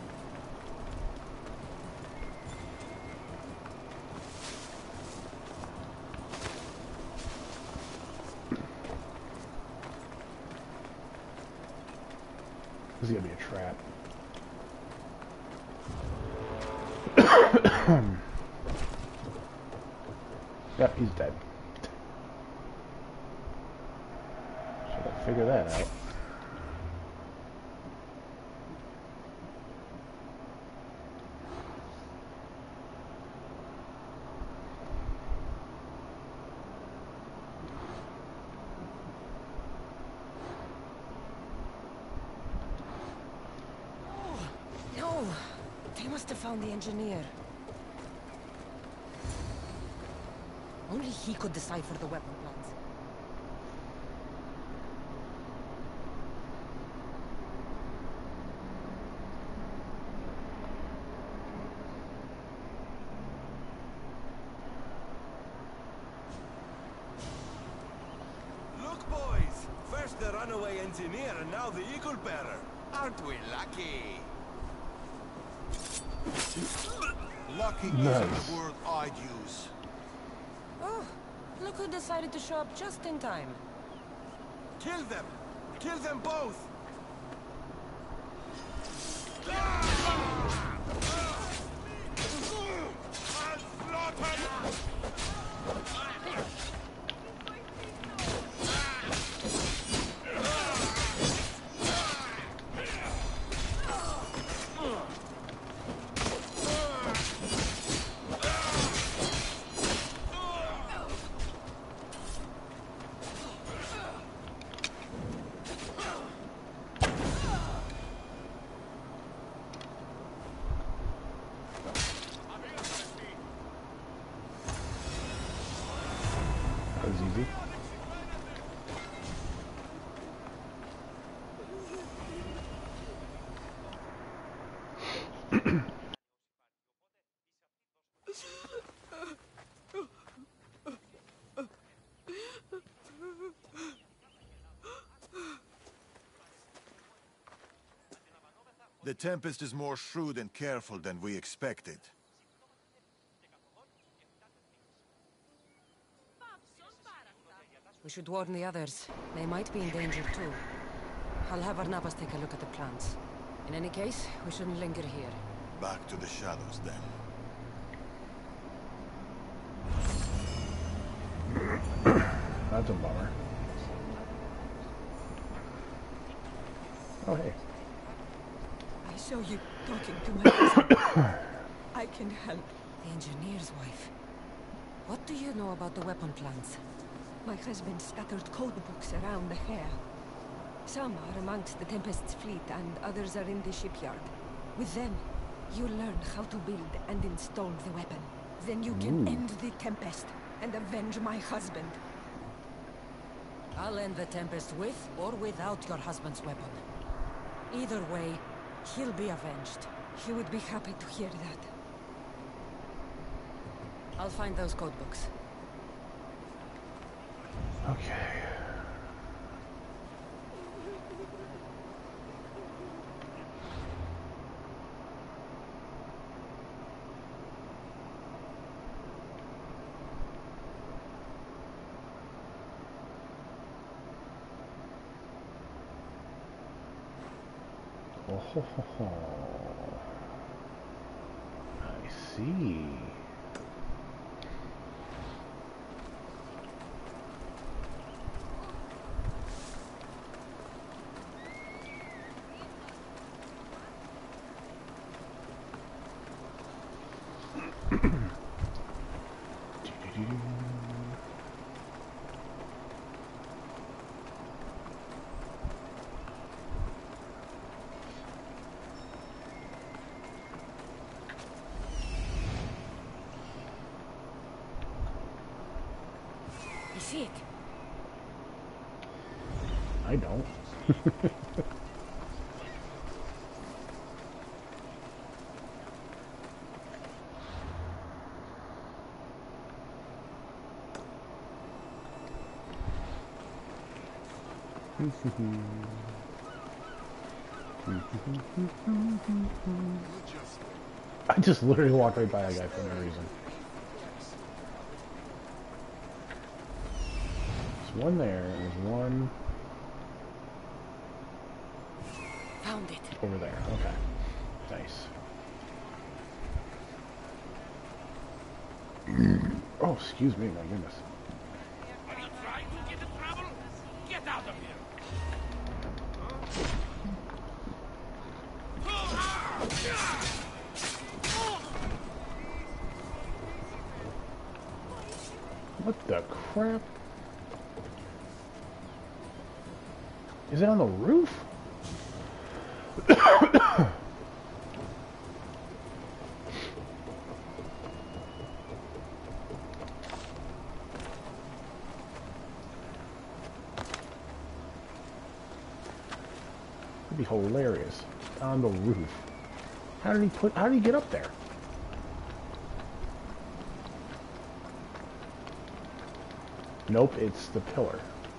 A: This is gonna be a trap. Yep, he's dead. Should I figure that out?
L: No! They must have found the engineer. Only he could decipher the weapon plans.
G: Look, boys! First the runaway engineer and now the eagle bearer. Aren't we lucky?
M: Lucky
A: Nice.
M: isn't the word I'd use.
L: Oh, look who decided to show up just in time.
G: Kill them! Kill them both!
A: That was easy.
M: The Tempest is more shrewd and careful than we expected.
L: We should warn the others. They might be in danger too. I'll have Barnabas take a look at the plans. In any case, we shouldn't linger here.
M: Back to the shadows, then.
A: That's a bummer. Oh, hey.
I: I saw you talking to my husband. I can help.
L: The engineer's wife. What do you know about the weapon plans?
I: My husband scattered code books around the hair. Some are amongst the Tempest's fleet, and others are in the shipyard. With them, you learn how to build and install the weapon. Then you can end the Tempest and avenge my husband.
L: I'll end the Tempest with or without your husband's weapon. Either way, he'll be avenged.
I: He would be happy to hear that.
L: I'll find those code books.
A: Okay. Oh, ho, ho, ho. I see.
L: You see it?
A: I don't. I just literally walked right by that guy for no reason. There's one there, and there's one
L: Found it.
A: over there. Okay. Nice. Oh, excuse me, my goodness.
D: Are you trying to get in trouble? Get out of here!
A: What the crap? Is it on the roof? It'd be hilarious. On the roof. How did he get up there? Nope, it's the pillar.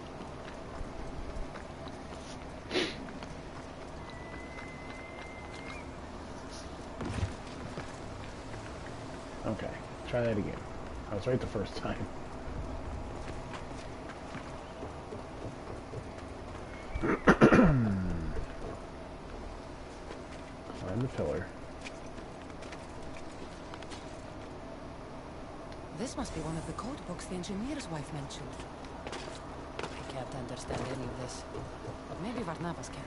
A: Okay, try that again. I was right the first time. Climb the pillar.
L: This must be one of the code books the engineer's wife mentioned. I can't understand any of this, but maybe Varnavas can.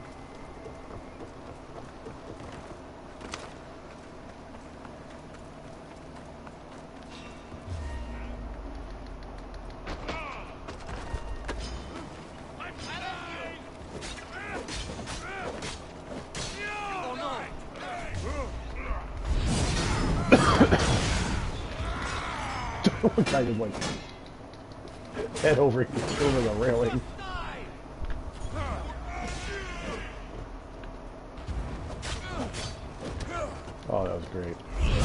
A: Kind of like head over the railing. Oh, that was great.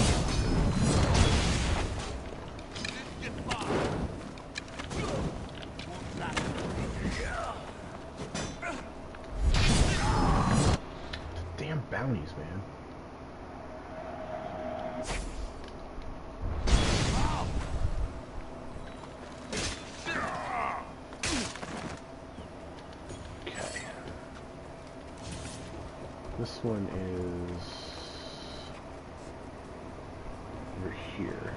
A: Damn bounties, man. This one is over here.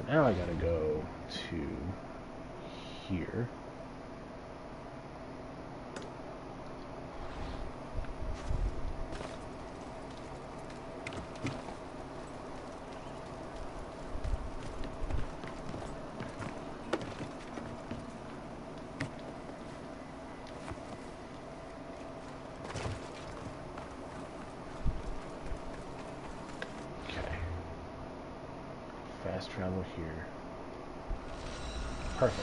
A: now I gotta go to here. Fast travel here. Perfect.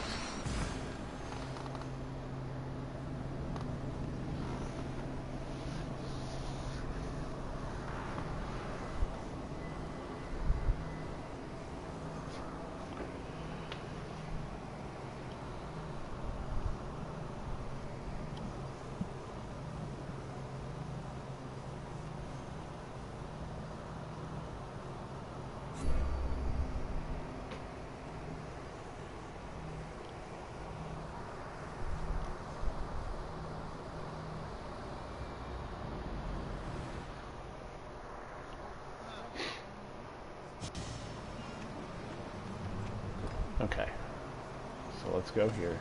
A: Okay, so let's go here.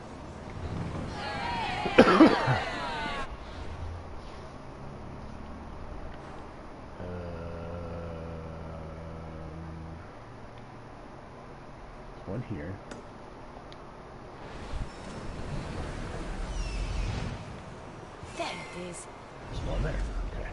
A: One here.
L: There it is.
A: There's one there. Okay.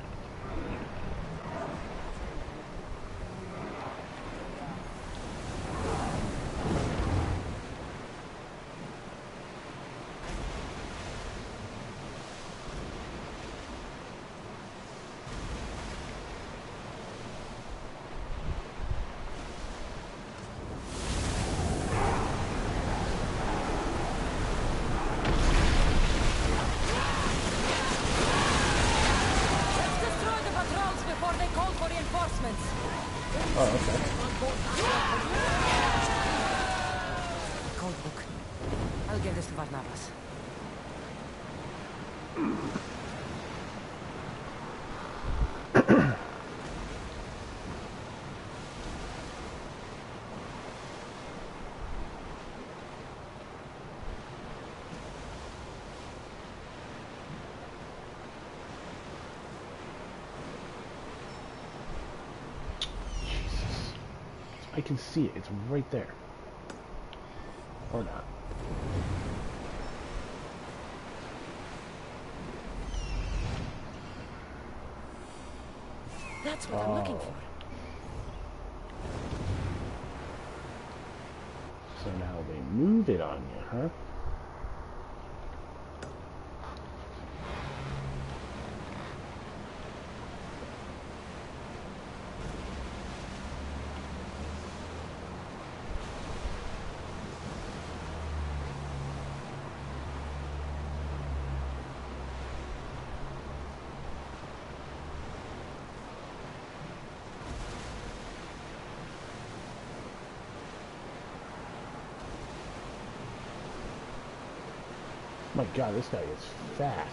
A: Oh, okay.
L: Code book. I'll give this to Barnabas.
A: I can see it. It's right there. Or not.
L: That's what I'm looking for.
A: So now they move it on you, huh? My God, this guy is fast.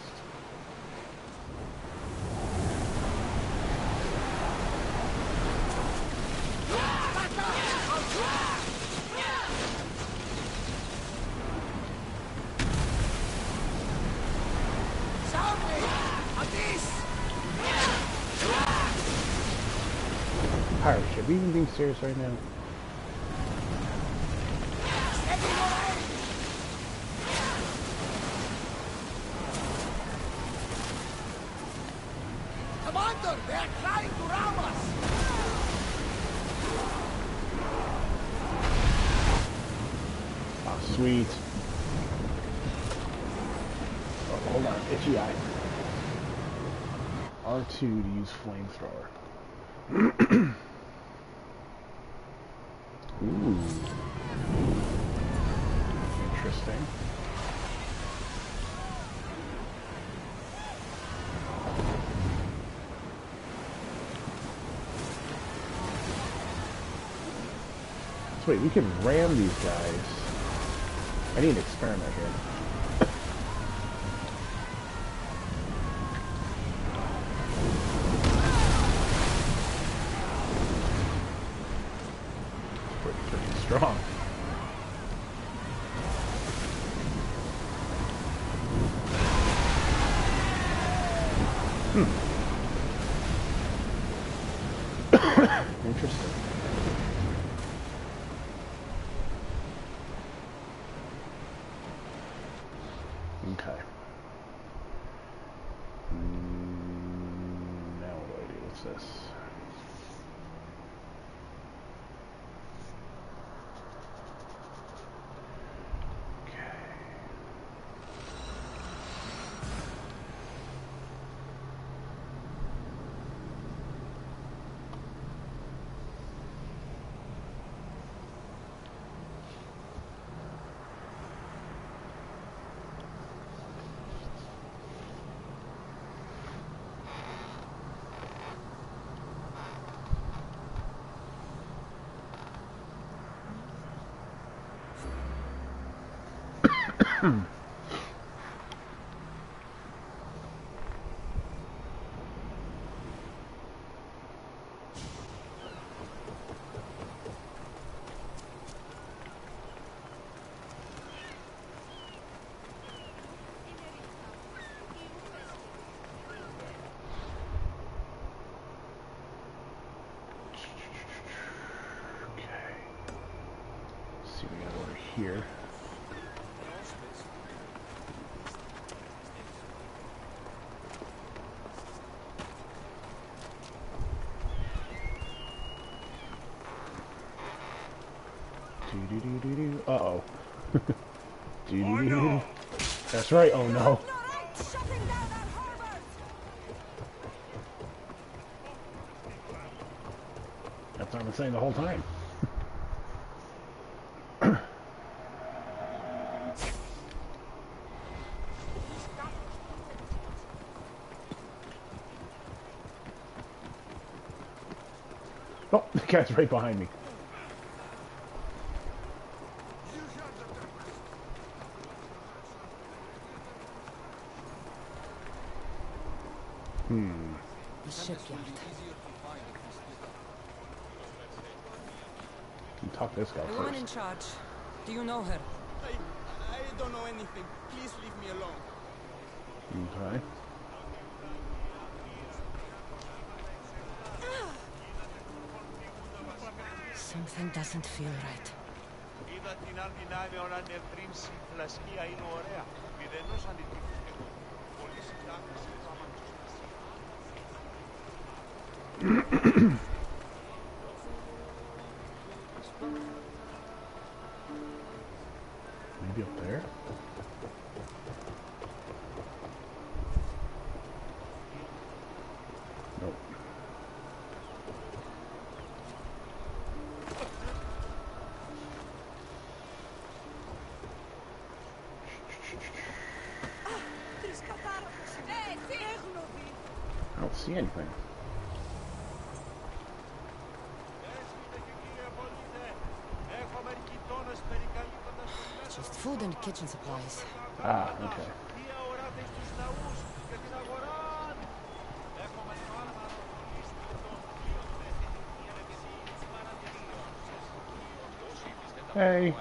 A: Pirate ship, are you even being serious right now?
D: They are trying to ram us!
A: Oh, sweet. Oh, hold on, itchy eye. R2 to use flamethrower. Ooh. Interesting. So wait, we can ram these guys. I need an experiment here. Pretty strong. Interesting. Okay. Now what do I do? What's this? See, we got over here. Uh-oh. Oh, no. That's right, oh no. That's what I've been saying the whole time. Oh, the cat's right behind me.
L: The shipyard.
A: You talk this guy
I: The woman
A: first.
I: in charge. Do you know her?
G: I don't know anything. Please leave me alone.
A: Okay.
L: Something doesn't feel right.
A: Maybe up there? Nope. I don't see anything.
L: Just food and kitchen supplies.
A: Ah, okay. Hey.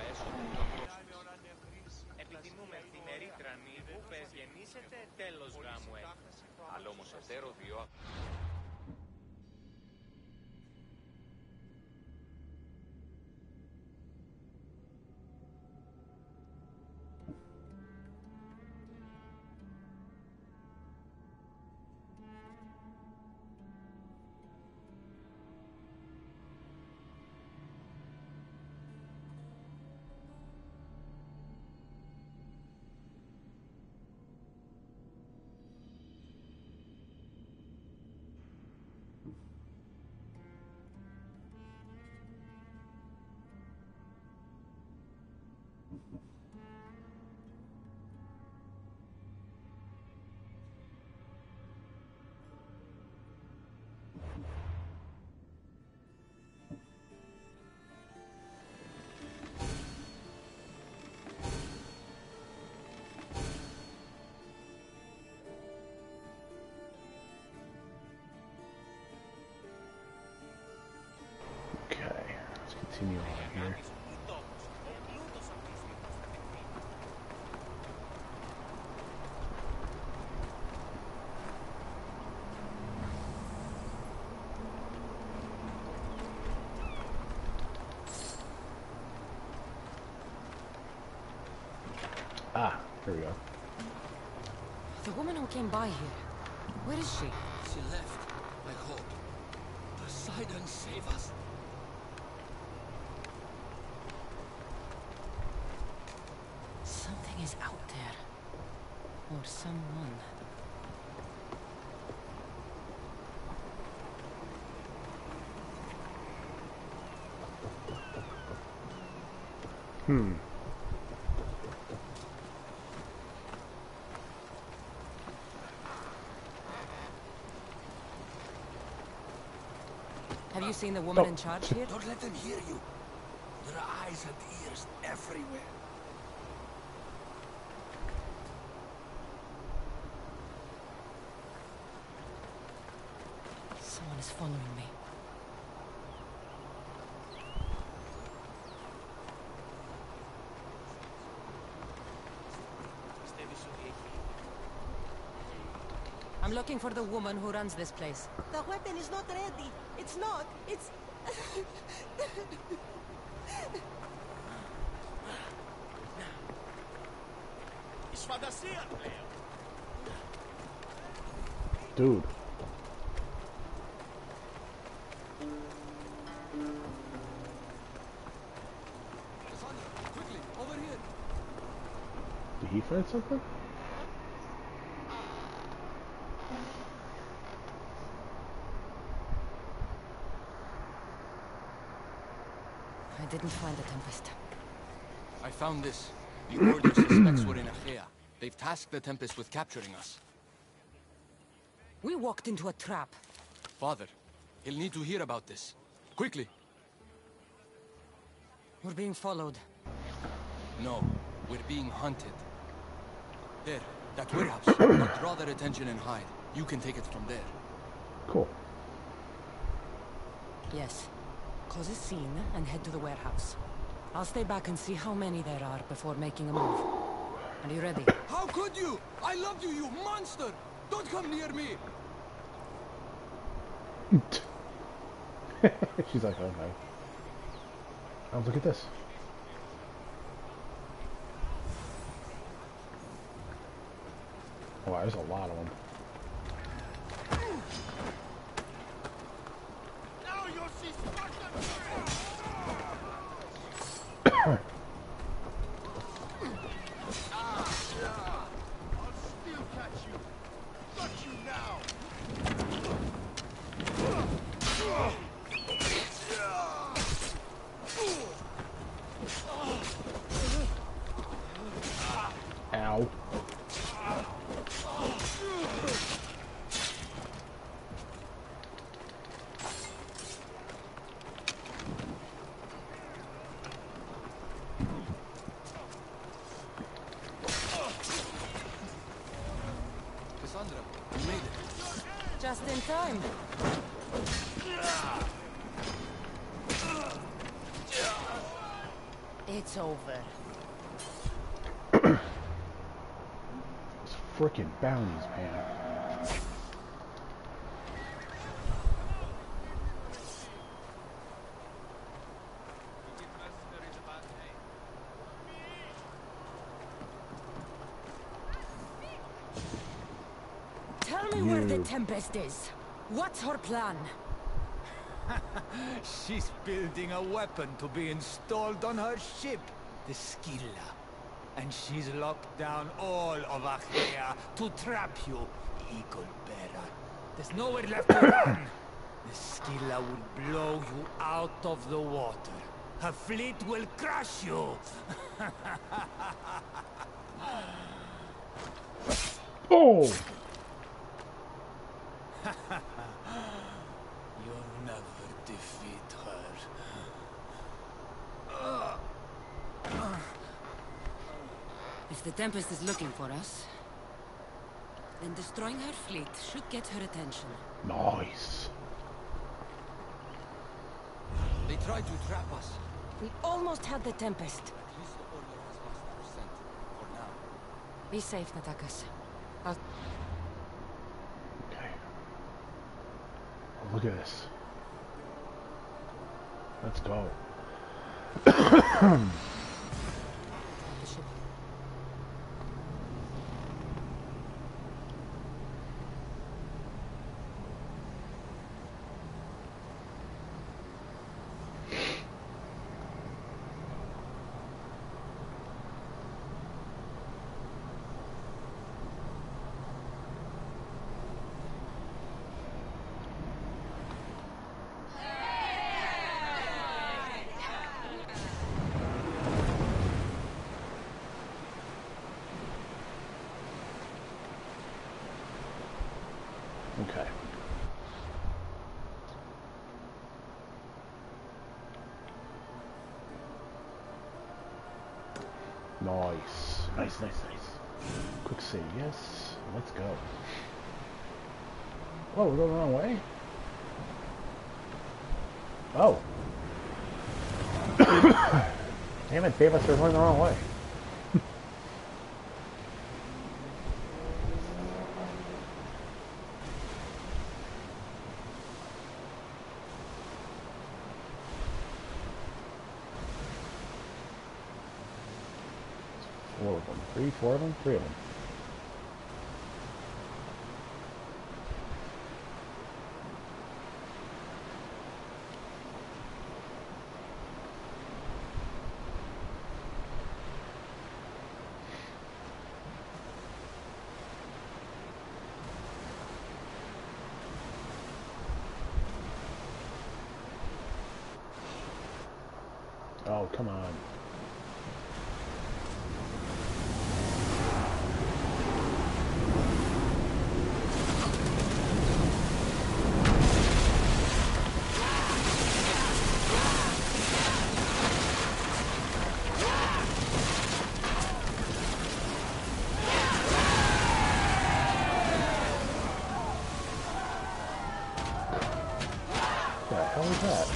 A: Okay, let's continue on here. Ah, here we go.
L: The woman who came by here, where is she?
J: She left, I hope. Poseidon, save us.
L: Something is out there. Or someone. Have you seen the woman in charge here?
J: Don't let them hear you. There are eyes and ears everywhere.
L: Someone is following me. I'm looking for the woman who runs this place.
B: The weapon is not ready. It's not. It's...
A: Dude.
J: Quickly, over here.
A: Did he find something?
L: I didn't find the Tempest.
J: I found this. The Order suspects we're in Achaea. They've tasked the Tempest with capturing us.
L: We walked into a trap.
J: Father, he'll need to hear about this. Quickly.
L: We're being followed.
J: No, we're being hunted. There, that warehouse. Now draw their attention and hide. You can take it from there.
A: Cool.
L: Yes. Cause a scene and head to the warehouse. I'll stay back and see how many there are before making a move. Are you ready?
J: How could you? I love you, you monster! Don't come near me!
A: She's like, okay. Oh, look at this. Wow, there's a lot of them.
K: Now you'll see Spartan! I'll still catch you. Got you now.
A: Ow.
J: Cassandra, you made it.
L: Just in time. It's over.
A: Those frickin' bounties, man.
L: Tell me where the Tempest is. What's her plan?
N: She's building a weapon to be installed on her ship, the Scylla. And she's locked down all of Achaea to trap you, Eagle Bearer. There's nowhere left to run. The Scylla will blow you out of the water. Her fleet will crush you.
A: Oh!
N: You'll never defeat her.
L: If the Tempest is looking for us, then destroying her fleet should get her attention.
A: Nice.
J: They tried to trap us.
L: We almost had the Tempest.
J: At least the Order has lost their scent. For now.
L: Be safe, Natakas. I'll...
A: Okay. Oh, look at this. Let's go. Nice. Nice, nice, nice. Quick save, yes. Let's go. Oh, we're going the wrong way? Oh. Damn it, Davis, we're going the wrong way. Four of them. Four of them? Three of them. Oh, come on. What the hell is that?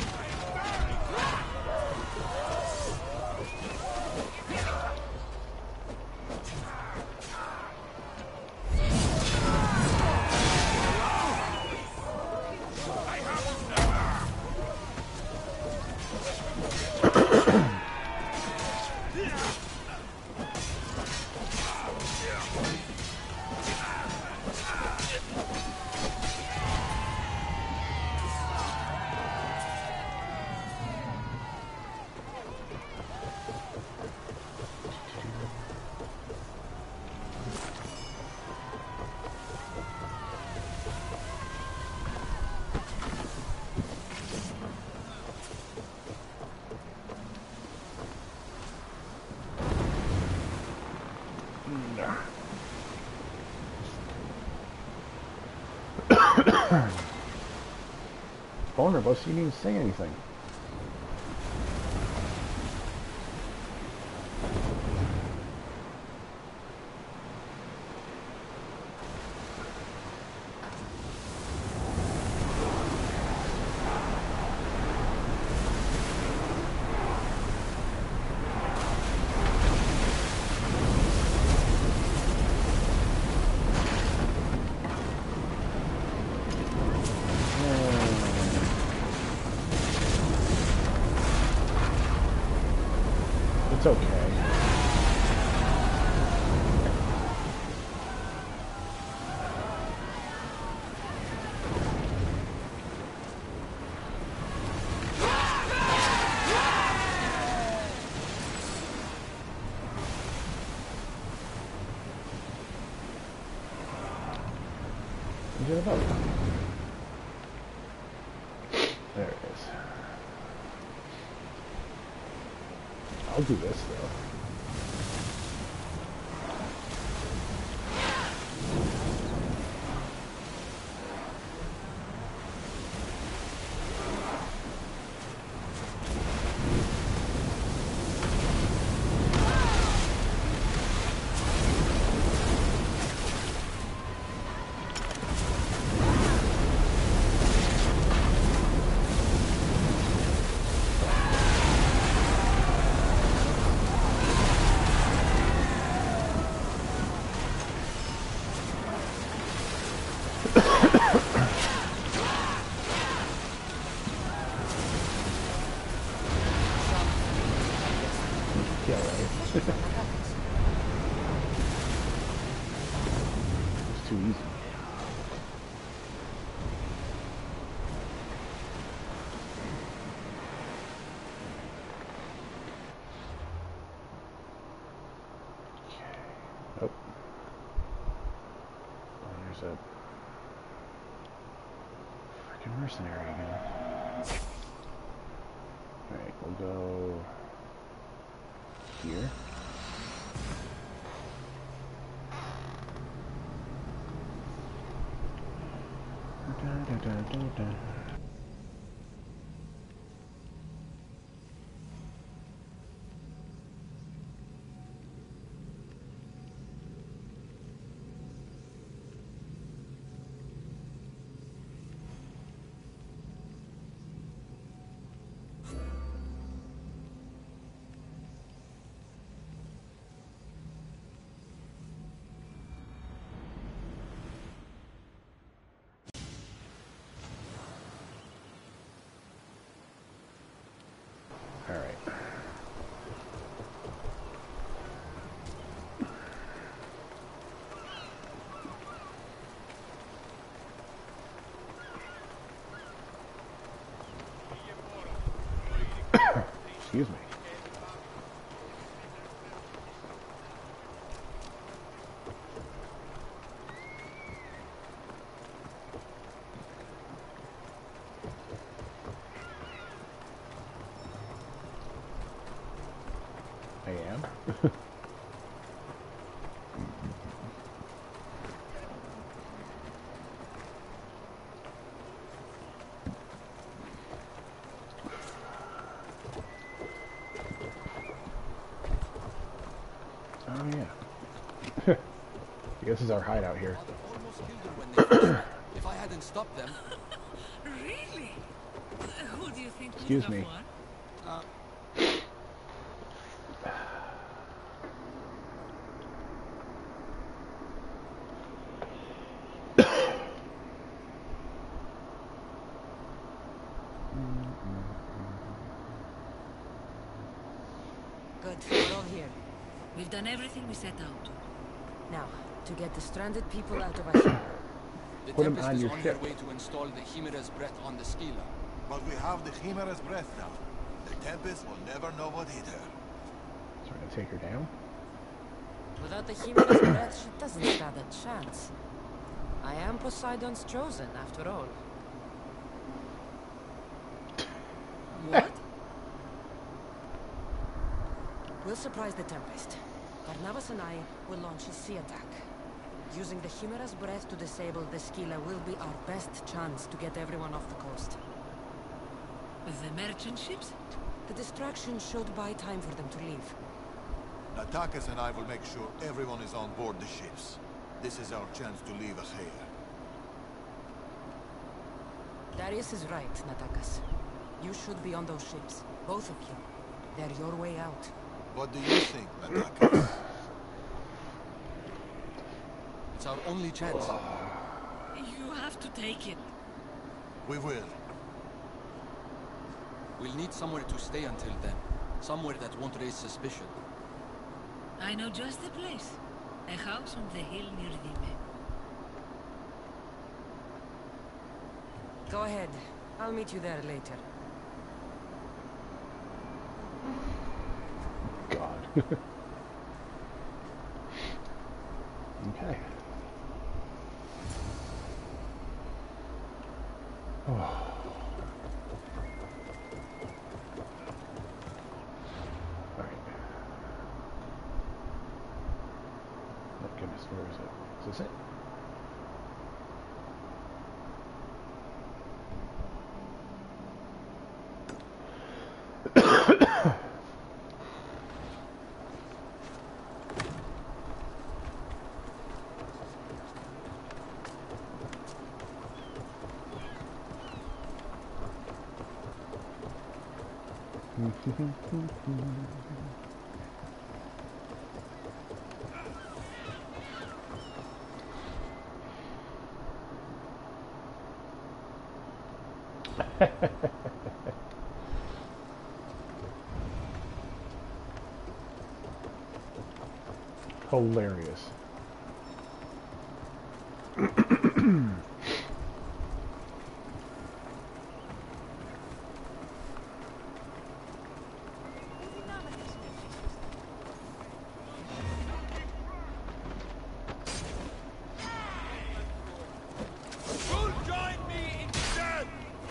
A: Vulnerable, so you didn't even say anything. It's okay. Is it about? There it is. I'll do this though. Yeah, right. It's too easy. Oh. Oh, there's a freaking mercenary again. Alright, we'll go here. Excuse me. I am. Oh yeah. I guess this is our hideout here.
J: Almost killed her when they fought. If I hadn't stopped them.
F: Really? Who do you think
A: Excuse
F: would have
A: me.
F: won?
L: Good, we're all here.
F: We've done everything we set out to.
L: Now, to get the stranded people out of Ashura.
J: The
A: Put 'em
J: Tempest
A: on
J: is
A: your
J: on
A: ship.
J: their way to install the Chimera's breath on the Scylla.
M: But we have the Chimera's breath now. The Tempest will never know what hit her.
A: Trying to take her down.
L: Without the Chimera's breath, she doesn't stand a chance. I am Poseidon's chosen, after all.
F: What?
L: We'll surprise the Tempest. Barnabas and I will launch a sea attack. Using the Chimera's breath to disable the Scylla will be our best chance to get everyone off the coast.
F: The merchant ships?
L: The distraction should buy time for them to leave.
M: Natakas and I will make sure everyone is on board the ships. This is our chance to leave Achaea.
L: Darius is right, Natakas. You should be on those ships. Both of you. They're your way out.
M: What do you think, Natakas?
J: It's our only chance.
F: You have to take it.
M: We will.
J: We'll need somewhere to stay until then. Somewhere that won't raise suspicion.
F: I know just the place. A house on the hill near Dime.
L: Go ahead. I'll meet you there later.
A: God. Okay. Oh. Alright. Oh goodness, where is it? Is this it? Hilarious.
D: You'll join me instead!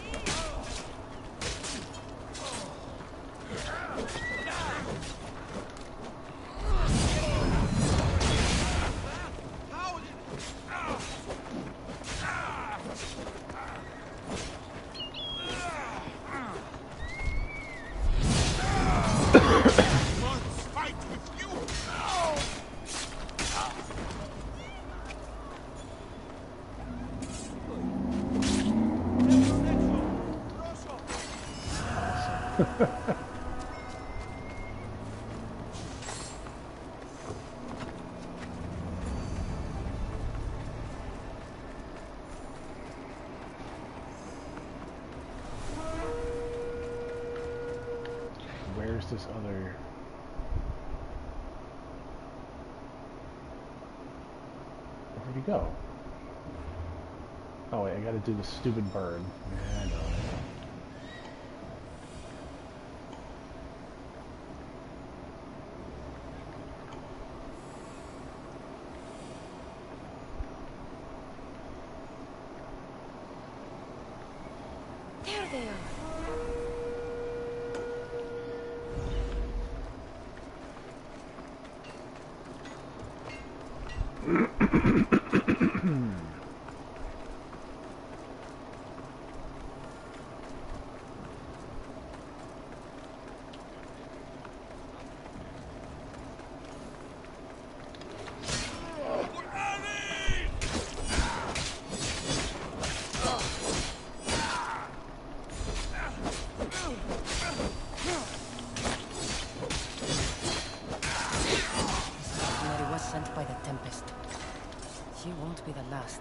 A: Where's this other... Where'd he go? Oh wait, I gotta do the stupid burn. Yeah, I know.
I: they are.
L: Sent by the Tempest. She won't be the last.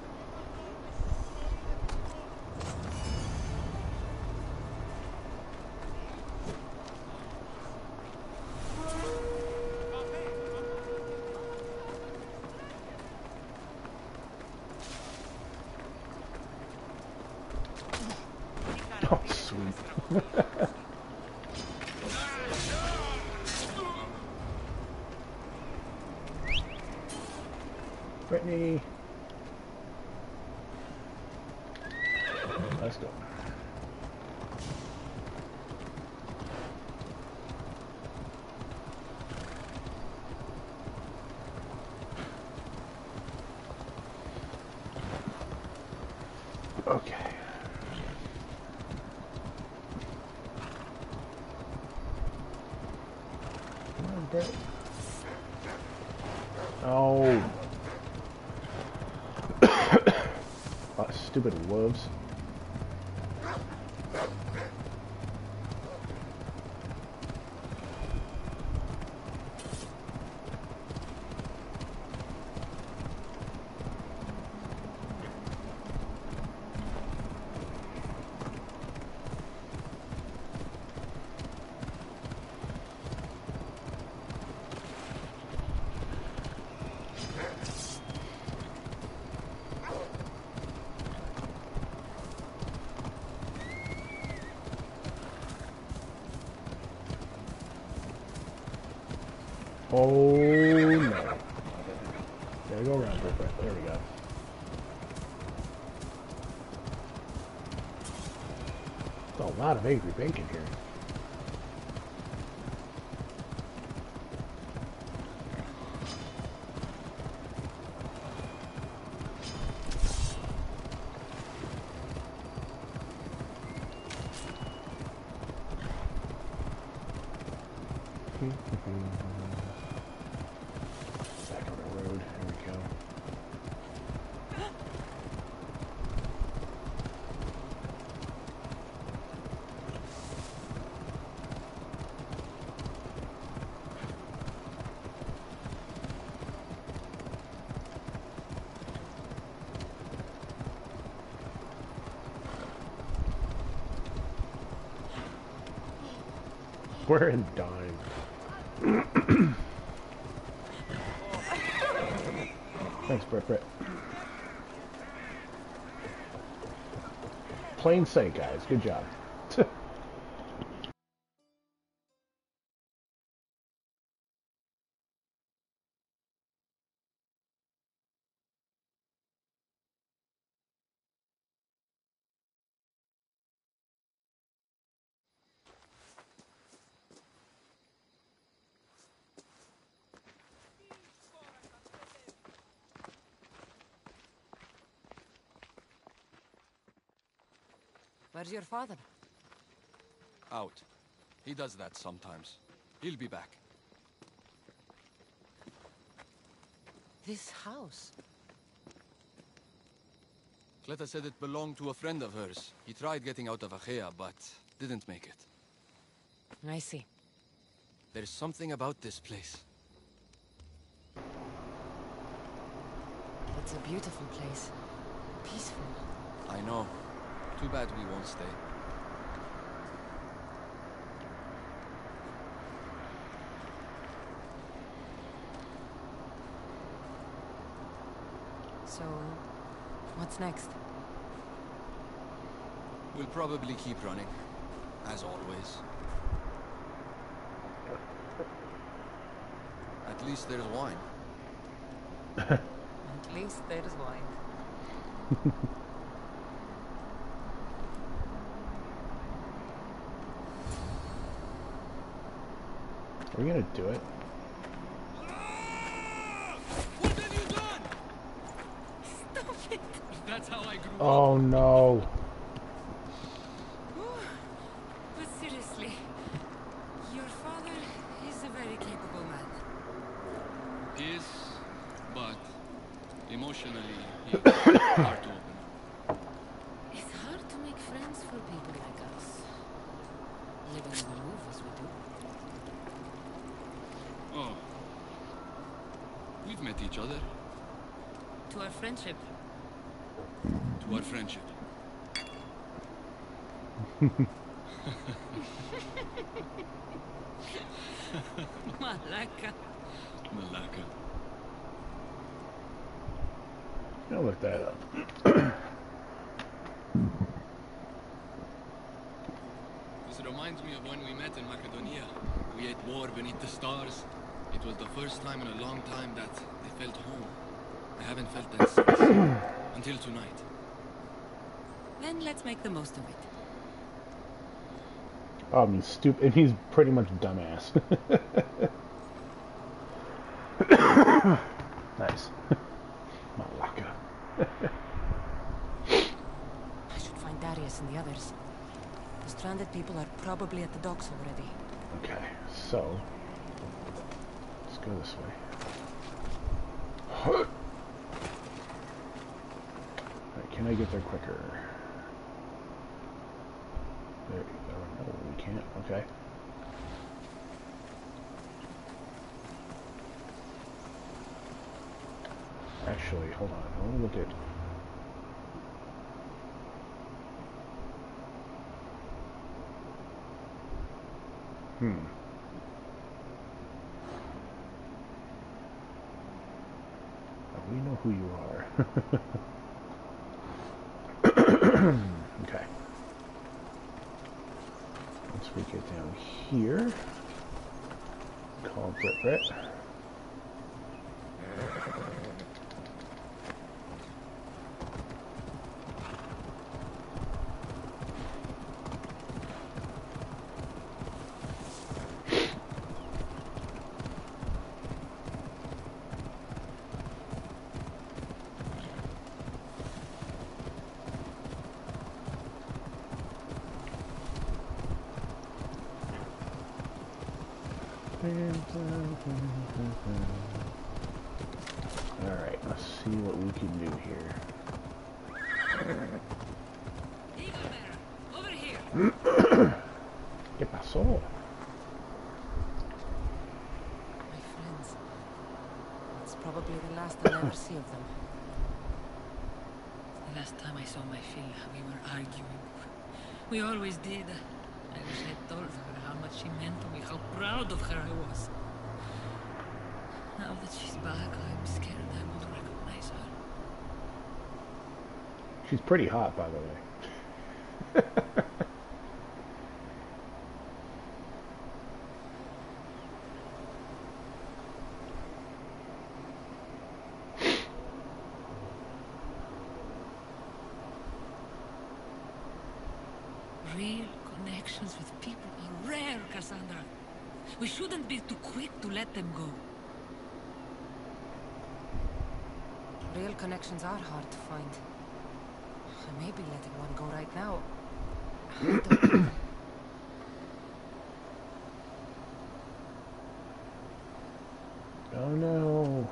A: Oh, sweet. Brittany. Let's go. Okay. Come on, Britt. Oh. Stupid wolves. Oh no. Gotta go around real quick. There we go. There's a lot of angry bacon here. Back on the road. Here we go. We're in dime. Thanks, Britt. Plain sight, guys. Good job.
L: Where's your father?
J: Out. He does that sometimes. He'll be back.
L: This house?
J: Cleta said it belonged to a friend of hers. He tried getting out of Achaea, but didn't make it.
L: I see.
J: There's something about this place.
L: It's a beautiful place. Peaceful.
J: I know. Too bad we won't stay.
L: So, what's next?
J: We'll probably keep running, as always. At least there's wine.
L: At least there's wine.
A: Are we gonna do it?
D: What have you done?
F: Stop it!
D: That's how I grew up.
A: Oh no.
F: But seriously, your father is a very capable man.
D: Yes, but emotionally, he's hard to open up.
F: It's hard to make friends for people like us. Living aloof as we do.
D: Oh. We've met each other.
F: To our friendship.
D: To our friendship.
F: Malaka.
D: Malaka.
A: I'll look that up.
D: This reminds me of when we met in Macedonia. We ate war beneath the stars. It was the first time in a long time that I felt home. I haven't felt that since. Until tonight.
F: Then let's make the most of it.
A: Oh, I mean, stupid. He's pretty much dumbass. Nice. Malaka.
L: I should find Darius and the others. The stranded people are probably at the docks already.
A: Okay, so let's go this way. Right, can I get there quicker? There you go. No, we can't. Okay. Actually, hold on. I want to look at. We know who you are. Okay. Once we get down here, call Brit. Alright, let's see what we can do here.
F: Eagle Bearer, over here.
A: ¿Qué pasó?
L: My friends. It's probably the last I'll ever see of them.
F: The last time I saw my Phila, we were arguing. We always did. I wish I told her how much she meant to me, how proud of her I was. Now that she's back, I'm scared I won't recognize her.
A: She's pretty hot, by the way.
F: Real connections with people are rare, Cassandra. We shouldn't be too quick to let them go.
L: Real connections are hard to find. I may be letting one go right now. I don't know.
A: Oh no.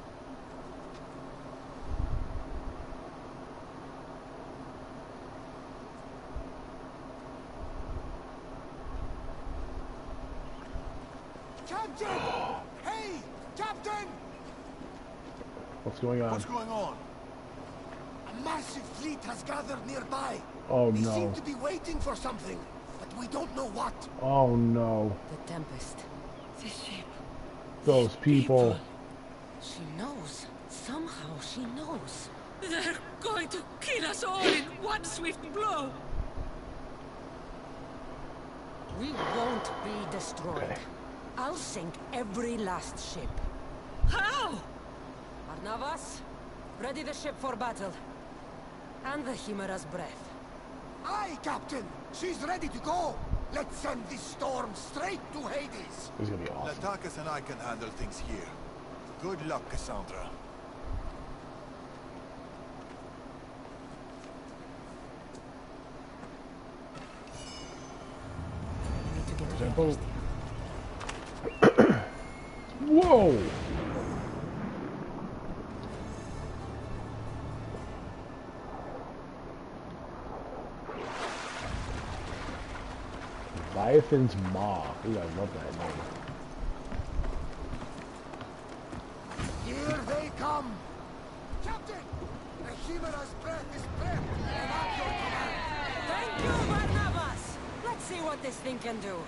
K: Captain! Hey! Captain!
A: What's going on?
M: What's going on?
K: A massive fleet has gathered nearby.
A: Oh
K: They
A: no.
K: seem to be waiting for something, but we don't know what.
A: Oh no.
L: The Tempest.
F: This ship.
A: Those people.
L: She knows. Somehow she knows.
F: They're going to kill us all in one swift blow.
L: We won't be destroyed.
A: Okay.
L: I'll sink every last ship.
F: How?
L: Arnavas, ready the ship for battle. And the Chimera's breath.
K: Aye, Captain! She's ready to go!
N: Let's send this storm straight to Hades!
A: This is gonna be awesome.
M: Latakas and I can handle things here. Good luck, Cassandra.
A: That boat. Whoa! Leviathan's Maw. Ooh, I love that name.
N: Here they come! Captain! The Chimera's breath is prepped and at your command!
L: Thank you, Barnabas! Let's see what this thing can do.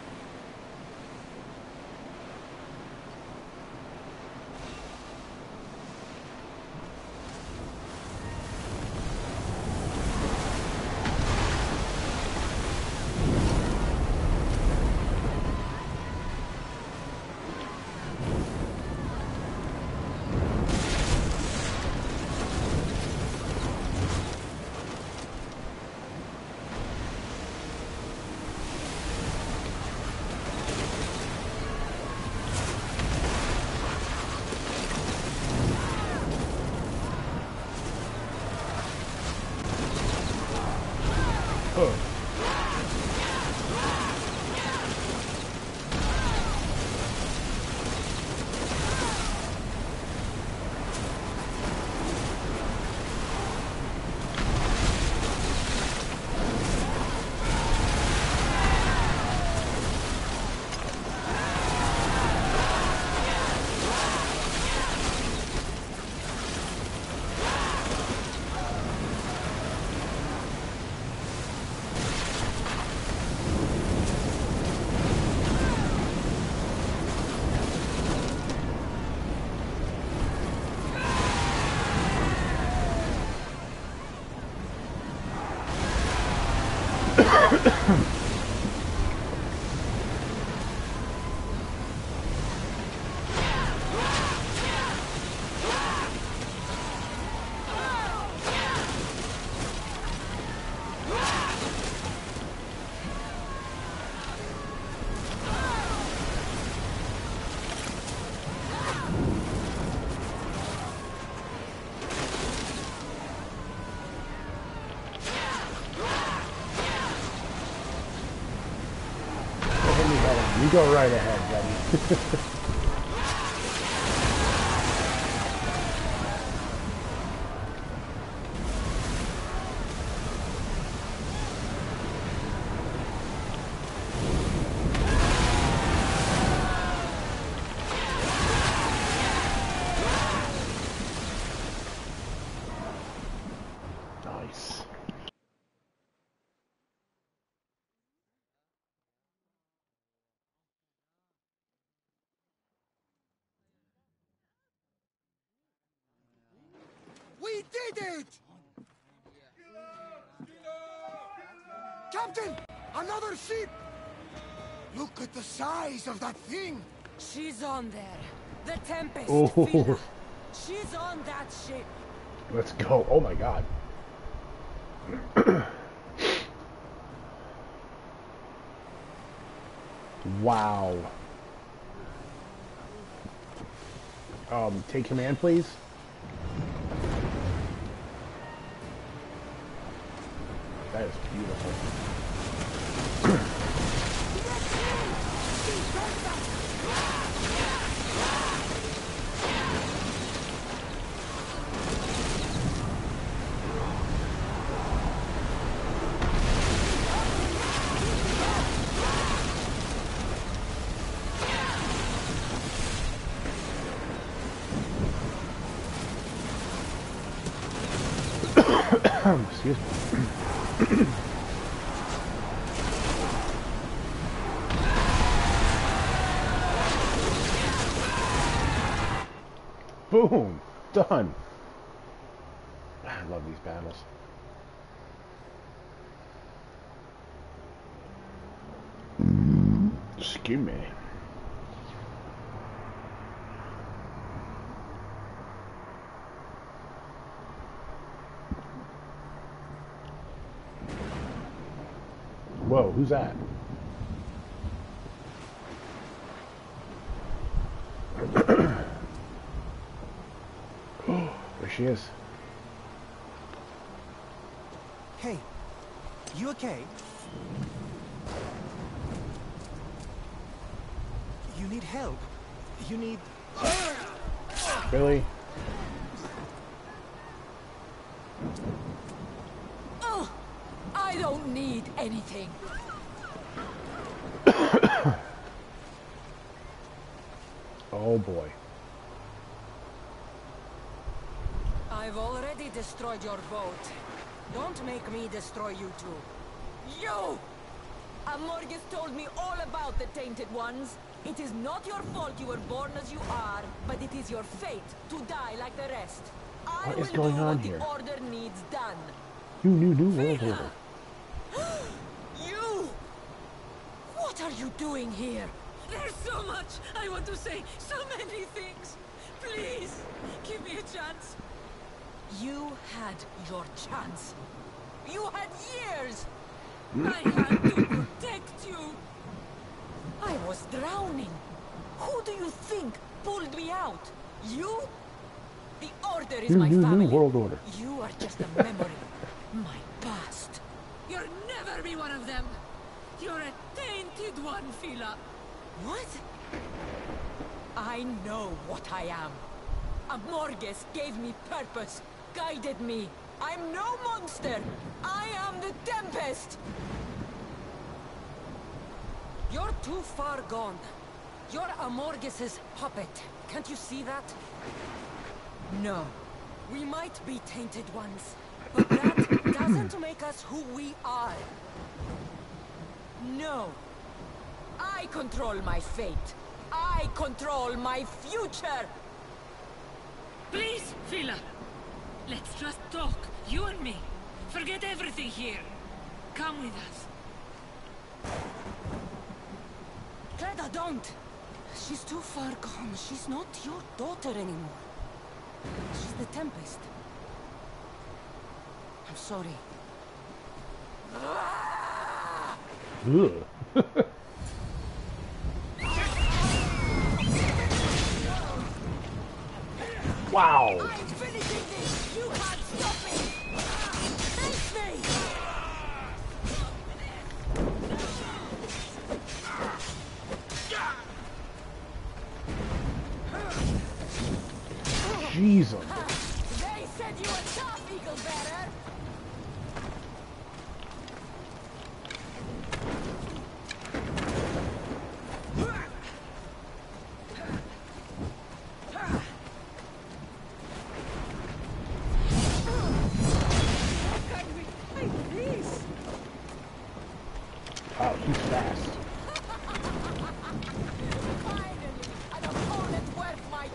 A: You go right ahead, buddy. Nice.
N: We did it! Captain! Another ship! Look at the size of that thing!
L: She's on there. The Tempest.
A: Oh.
L: Phila. She's on that ship.
A: Let's go. Oh my god. Wow. Take command, please. That is beautiful. Excuse me. Boom! Done! I love these battles. Excuse me. Whoa, who's that? she is.
O: Hey, you okay? You need help. You need...
A: Really?
E: Oh, I don't need anything.
A: Oh boy.
L: I've already destroyed your boat. Don't make me destroy you too.
E: You! Amorges told me all about the Tainted Ones. It is not your fault you were born as you are, but it is your fate to die like the rest.
A: What is going on here?
E: The order needs done.
A: New world order.
E: You! What are you doing here?
F: There's so much I want to say, so many things. Please, give me a chance.
E: You had your chance. You had years.
F: I had to protect you.
E: I was drowning. Who do you think pulled me out? You? The Order is my family.
A: New world order.
E: You are just a memory. My past.
F: You'll never be one of them. You're a tainted one, Fila.
E: What? I know what I am. Amorges gave me purpose, guided me. I'm no monster. I am the Tempest.
L: You're too far gone. You're Amorges' puppet. Can't you see that?
E: No.
L: We might be tainted ones, but that doesn't make us who we are.
E: No. I control my fate. I control my future.
F: Please, Fila. Let's just talk, you and me. Forget everything here. Come with us.
L: Cleda, don't! She's too far gone. She's not your daughter anymore. She's the Tempest. I'm sorry.
A: Ugh. Wow.
E: I'm finishing this. You can't stop me. Face me.
A: Jesus.
E: They said you were tough, Eagle Bearer.
A: Wow, he's fast.
E: Finally, an opponent worth my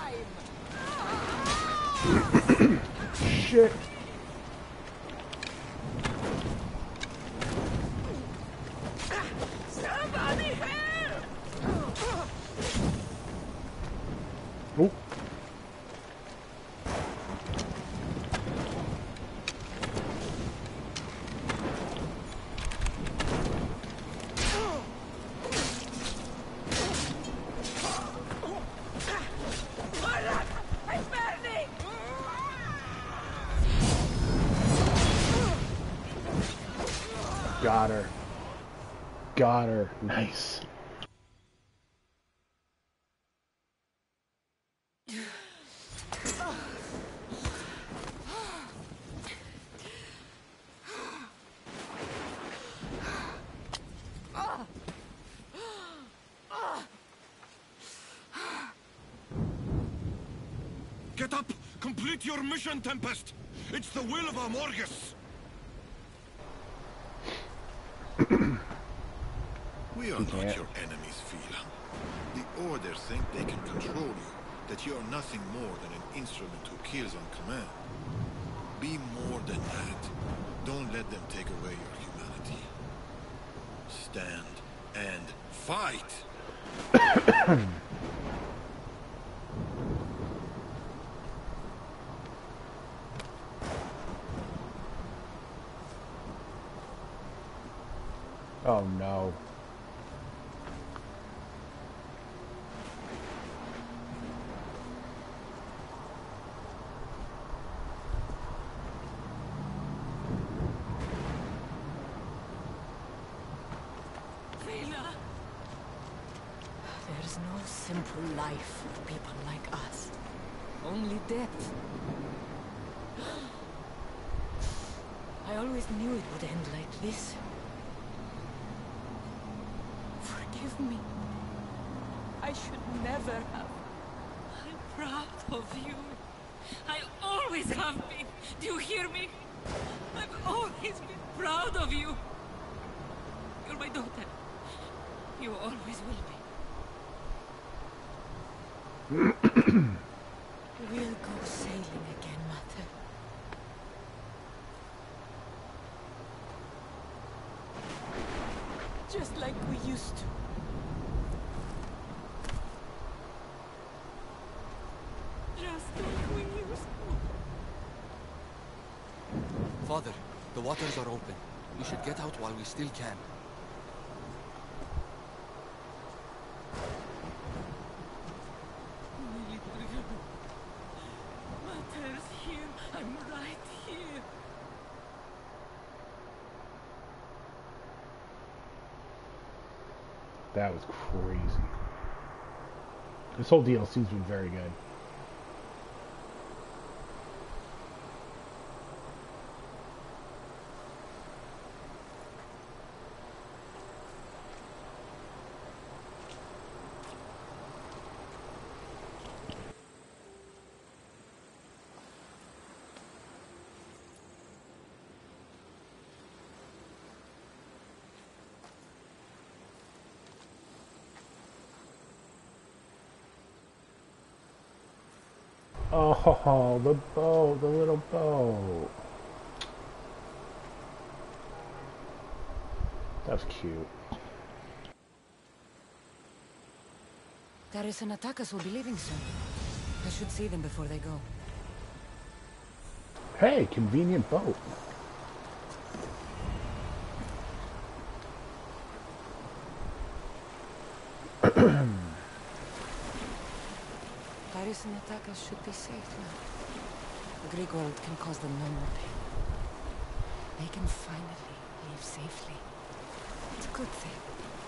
E: time.
A: Shit.
E: Somebody help!
A: Oh.
E: I'm burning!
A: Got her. Got her. Nice.
K: Get up! Complete your mission, Tempest! It's the will of Amorges! We are not your enemies, Fila. The Order think they can control you, that you are nothing more than an instrument who kills on command. Be more than that. Don't let them take away your humanity. Stand and fight!
A: Oh no.
E: No simple life for people like us. Only death. I always knew it would end like this. Forgive me. I should never have.
F: I'm proud of you. I always have been. Do you hear me? I've always been proud of you. You're my daughter. You always will be.
E: We'll go sailing again, Mother. Just like we used to. Just like we used to.
J: Father, the waters are open. We should get out while we still can.
F: Mother's here. I'm right here.
A: That was crazy. This whole DLC's been very good. Oh, the boat, the little boat. That's cute.
E: Darius and Atakas will be leaving soon. I should see them before they go.
A: Hey, convenient boat.
E: Darius and Atakas should be safe now. The Greek world can cause them no more pain. They can finally leave safely. It's a good thing.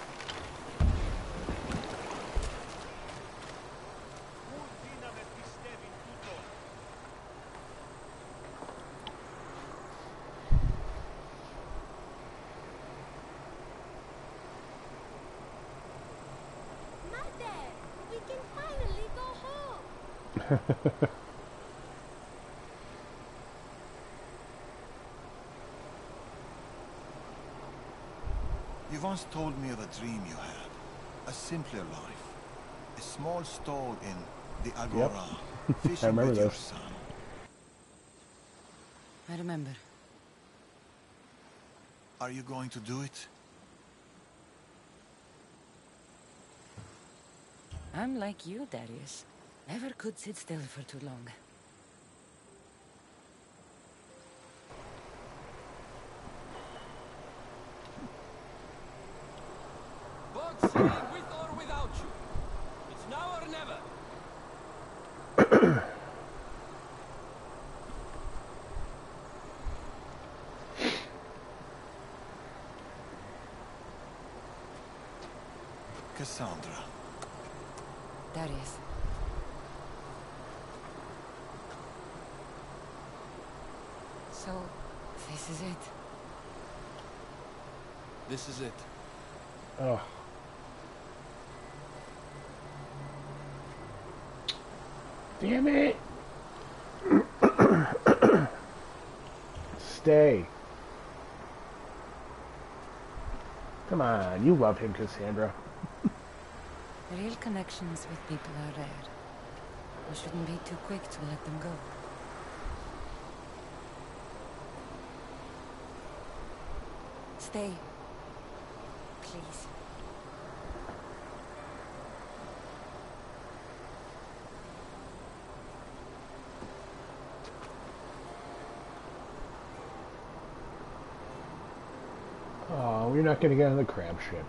B: Mother, we can finally go home.
M: You once told me of a dream you had. A simpler life. A small stall in the Agora. Fishing
A: I remember
M: with your
A: this.
M: son.
E: I remember.
M: Are you going to do it?
E: I'm like you, Darius. Never could sit still for too long.
J: Boat sailing with or without you. It's now or never.
M: Cassandra.
E: Darius. So, this is it.
J: This is it.
A: Oh. Damn it! Stay. Come on, you love him, Cassandra.
E: Real connections with people are rare. We shouldn't be too quick to let them go. Stay. Please.
A: Oh, we're not going to get on the crab ship.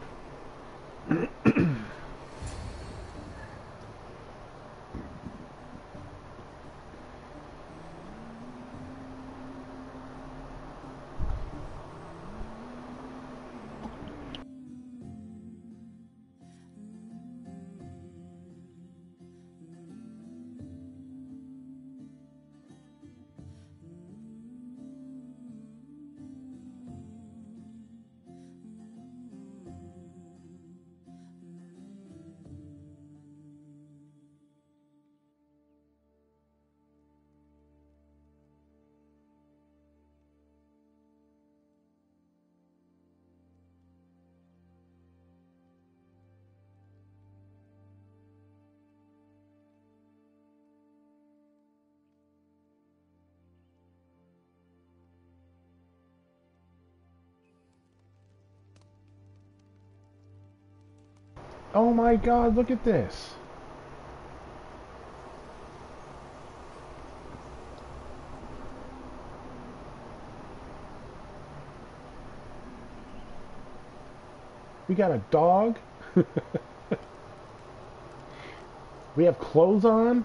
A: Oh my god, look at this. We got a dog. We have clothes on.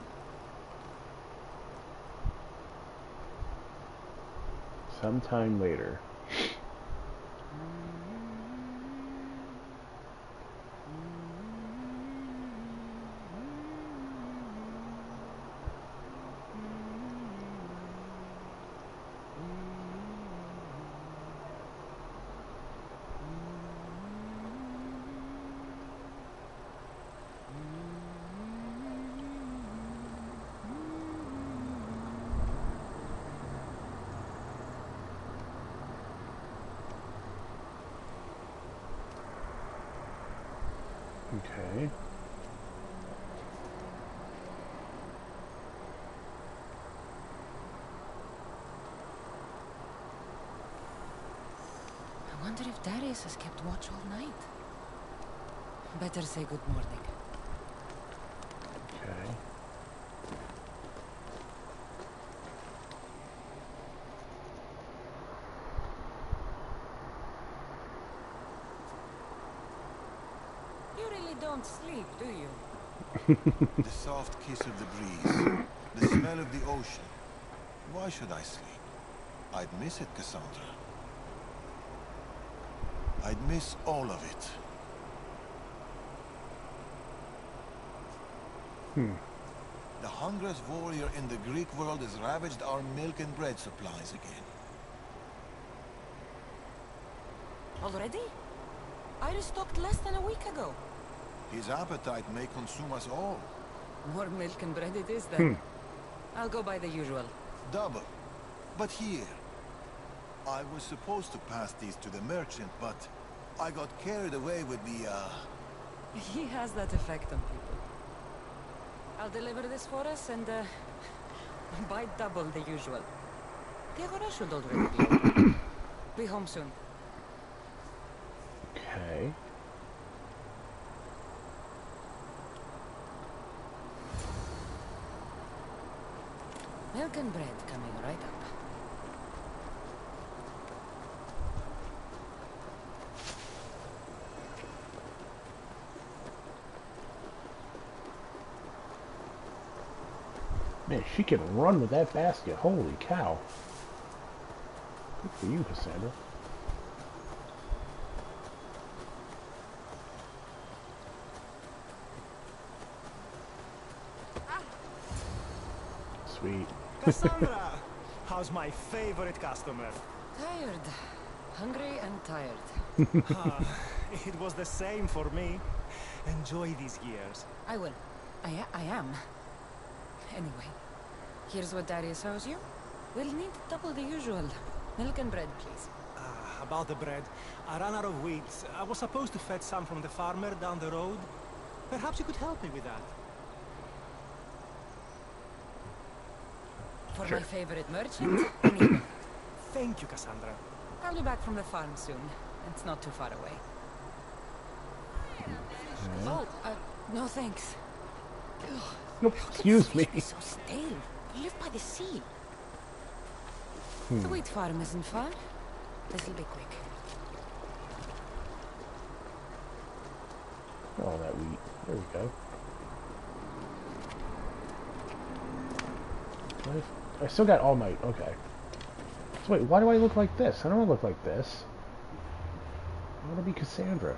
A: Sometime later. Okay.
L: I wonder if Darius has kept watch all night. Better say good morning.
A: Okay.
L: You really don't sleep, do you?
M: The soft kiss of the breeze, the smell of the ocean. Why should I sleep? I'd miss it, Cassandra. I'd miss all of it. The hungriest warrior in the Greek world has ravaged our milk and bread supplies again.
L: Already? I restocked less than a week ago.
M: His appetite may consume us all.
L: More milk and bread it is then. I'll go by the usual.
M: Double. But here. I was supposed to pass these to the merchant, but I got carried away with the,
L: He has that effect on people. I'll deliver this for us and, buy double the usual. The Agora should already be open. Be home soon.
A: Okay.
L: Milk and bread coming right up.
A: Man, she can run with that basket. Holy cow. Good for you, Cassandra. Sweet.
O: Cassandra! How's my favorite customer?
L: Tired. Hungry and tired.
O: It was the same for me. Enjoy these years.
L: I will. I am. Anyway, here's what Darius owes you. We'll need double the usual. Milk and bread, please.
O: About the bread. I ran out of wheat. I was supposed to fetch some from the farmer down the road. Perhaps you could help me with that.
L: For my favorite merchant, anything.
O: Thank you, Cassandra.
L: I'll be back from the farm soon. It's not too far away. Oh, no thanks. Ugh.
A: Nope, excuse me.
L: So stale. We live by the sea. The wheat farm isn't far. This'll be quick.
A: Oh, that wheat. There we go. I still got all my... Okay. So wait, why do I look like this? I don't want to look like this. I want to be Cassandra.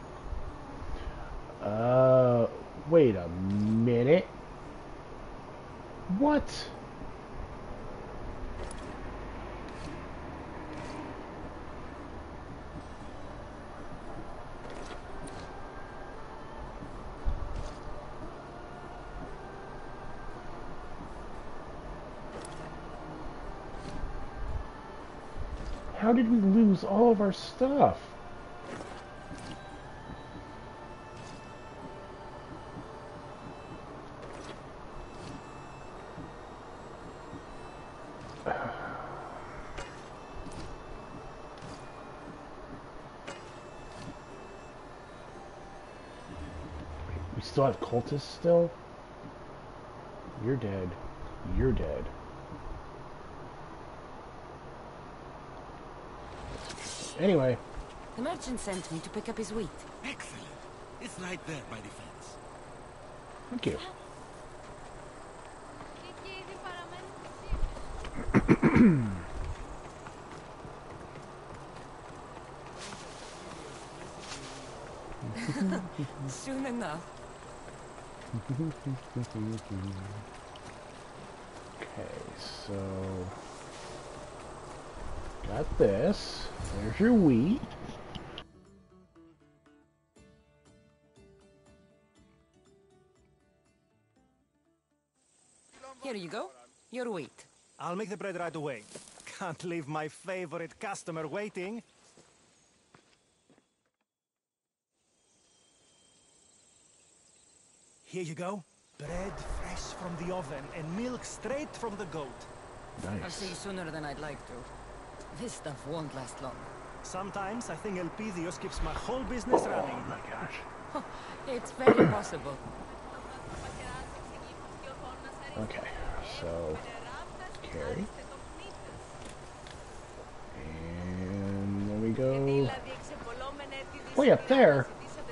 A: Wait a minute. What? How did we lose all of our stuff? still have cultists still? You're dead. You're dead. Anyway.
L: The merchant sent me to pick up his wheat.
K: Excellent. It's right there by the fence.
A: Thank you.
L: Soon enough.
A: Okay, so got this. There's your wheat.
L: Here you go. Your wheat.
O: I'll make the bread right away. Can't leave my favorite customer waiting. Here you go. Bread fresh from the oven and milk straight from the goat.
A: Nice.
L: I'll see you sooner than I'd like to. This stuff won't last long.
O: Sometimes I think Elpidios keeps my whole business running.
A: Oh my gosh.
L: It's very possible.
A: Okay, so carry. And there we go. Way up there.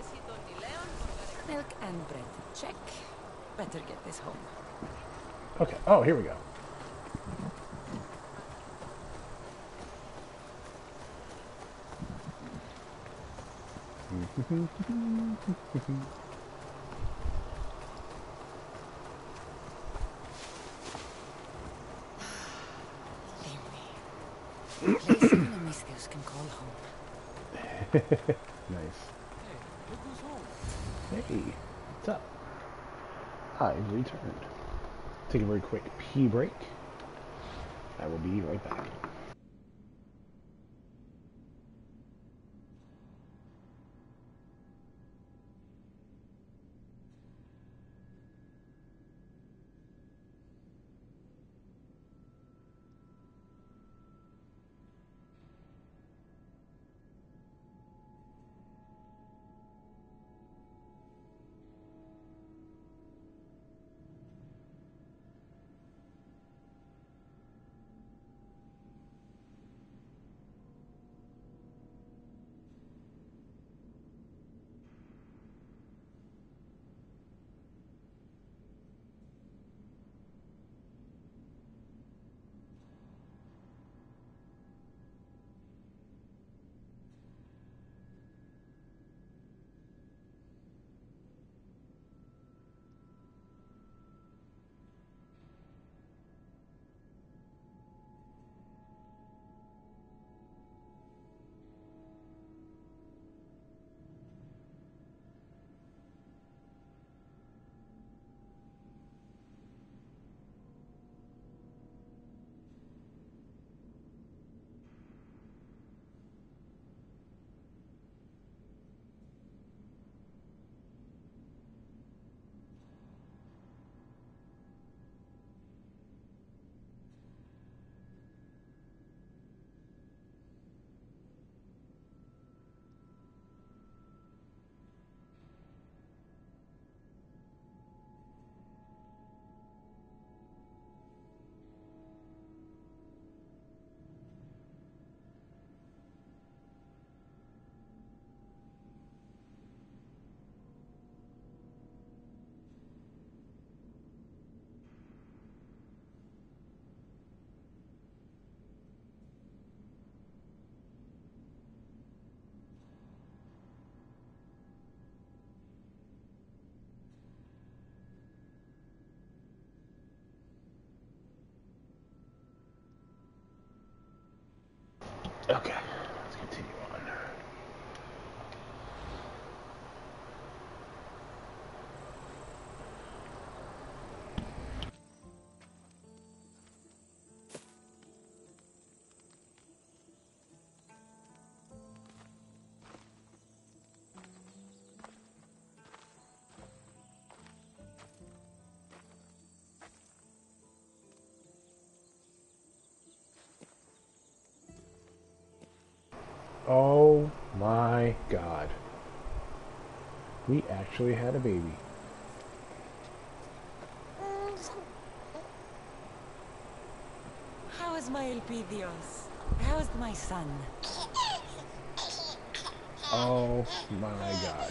L: Milk and bread. Check. Better get this home.
A: Okay. Oh, here we go.
L: Place even a Misthios can call home.
A: Nice. Hey, what's up? I've returned. Take a very quick pee break. I will be right back. Okay, let's continue on. Oh my god. We actually had a baby.
E: How's my Elpidios? How's my son?
A: Oh my god.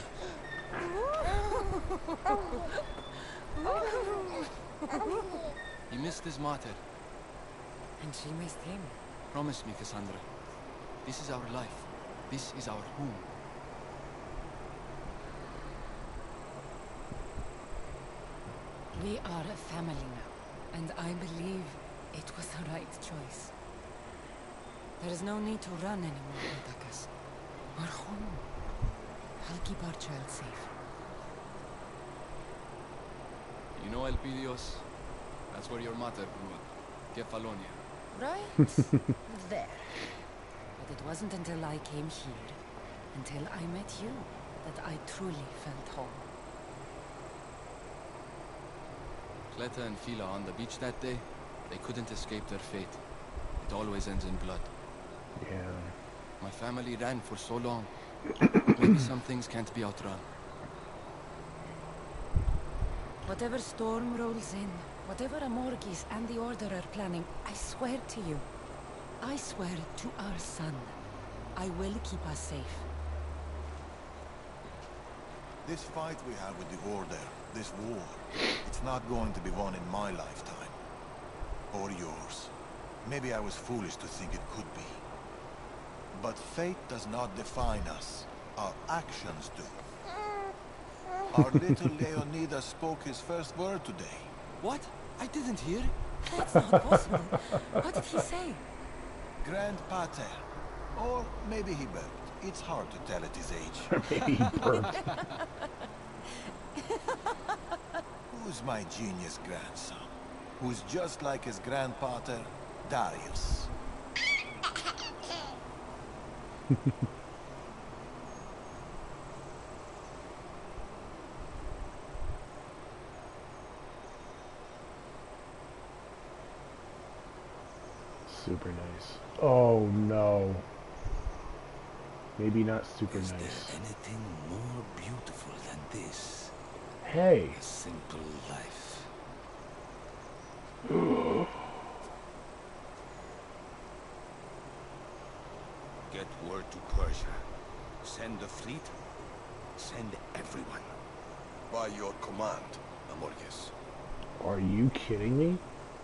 D: He missed his mater.
E: And she missed him.
D: Promise me, Cassandra. This is our life. This is our home.
E: We are a family now, and I believe it was the right choice. There is no need to run anymore, Otakas. We're home. I'll keep our child safe.
D: You know Elpidios? That's where your mater grew up. Kefalonia.
E: Right there. But it wasn't until I came here, until I met you, that I truly felt home.
D: Cleta and Fila on the beach that day, they couldn't escape their fate. It always ends in blood.
A: Yeah.
D: My family ran for so long. Maybe some things can't be outrun.
E: Whatever storm rolls in, whatever Amorgis and the Order are planning, I swear to you, I swear to our son, I will keep us safe.
M: This fight we have with the Order, this war, it's not going to be won in my lifetime. Or yours. Maybe I was foolish to think it could be. But fate does not define us. Our actions do. Our little Leonidas spoke his first word today.
D: What? I didn't hear.
E: That's not possible. What did he say?
M: Grand Pater. Or maybe he burped. It's hard to tell at his age.
A: Maybe he burped.
M: Who's my genius grandson? Who's just like his grandpater, Darius.
A: Super nice. Oh no. Maybe not super
C: Is
A: nice.
C: there anything more beautiful than this?
A: Hey.
C: A simple life. Get word to Persia. Send the fleet. Send everyone. By your command, Amorges.
A: Are you kidding me?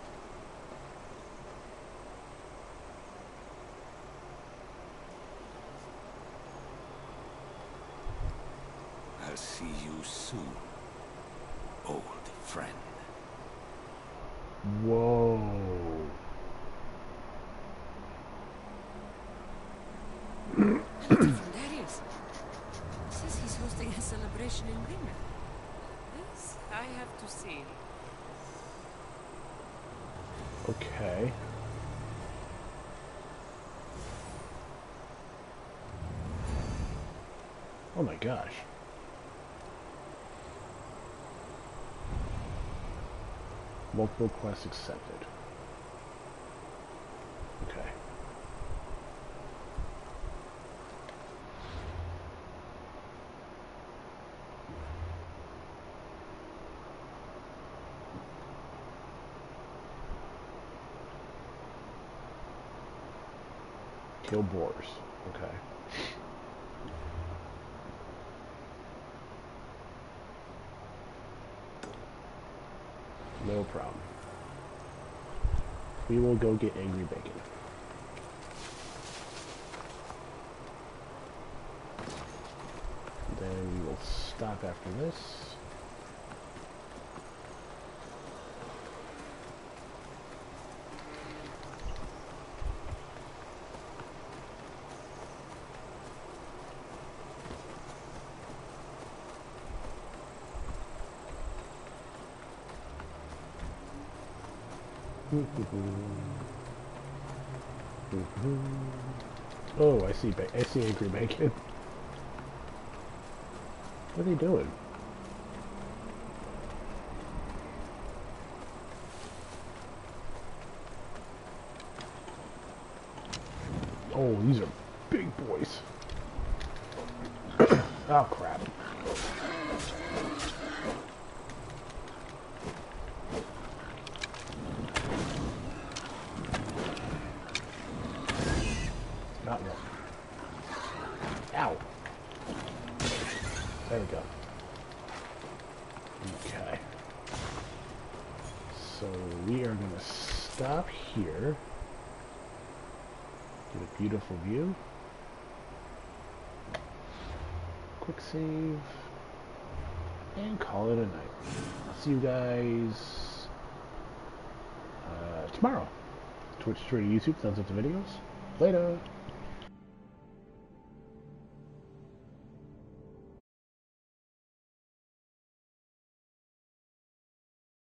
C: I'll see you soon, old friend.
A: Whoa.
E: From Darius. Says he's hosting a celebration in Rima.
L: This I have to see.
A: Okay. Oh my gosh. Multiple quests accepted. Okay. Kill boars. Okay. No problem. We will go get Angry Bacon. Then we will stop after this. Oh, I see Angry Bacon. What are they doing? Oh, these are big boys. Oh, crap. So we are going to stop here. Get a beautiful view. Quick save. And call it a night. I'll see you guys tomorrow. Twitch, Twitter, YouTube, thumbs up the videos. Later.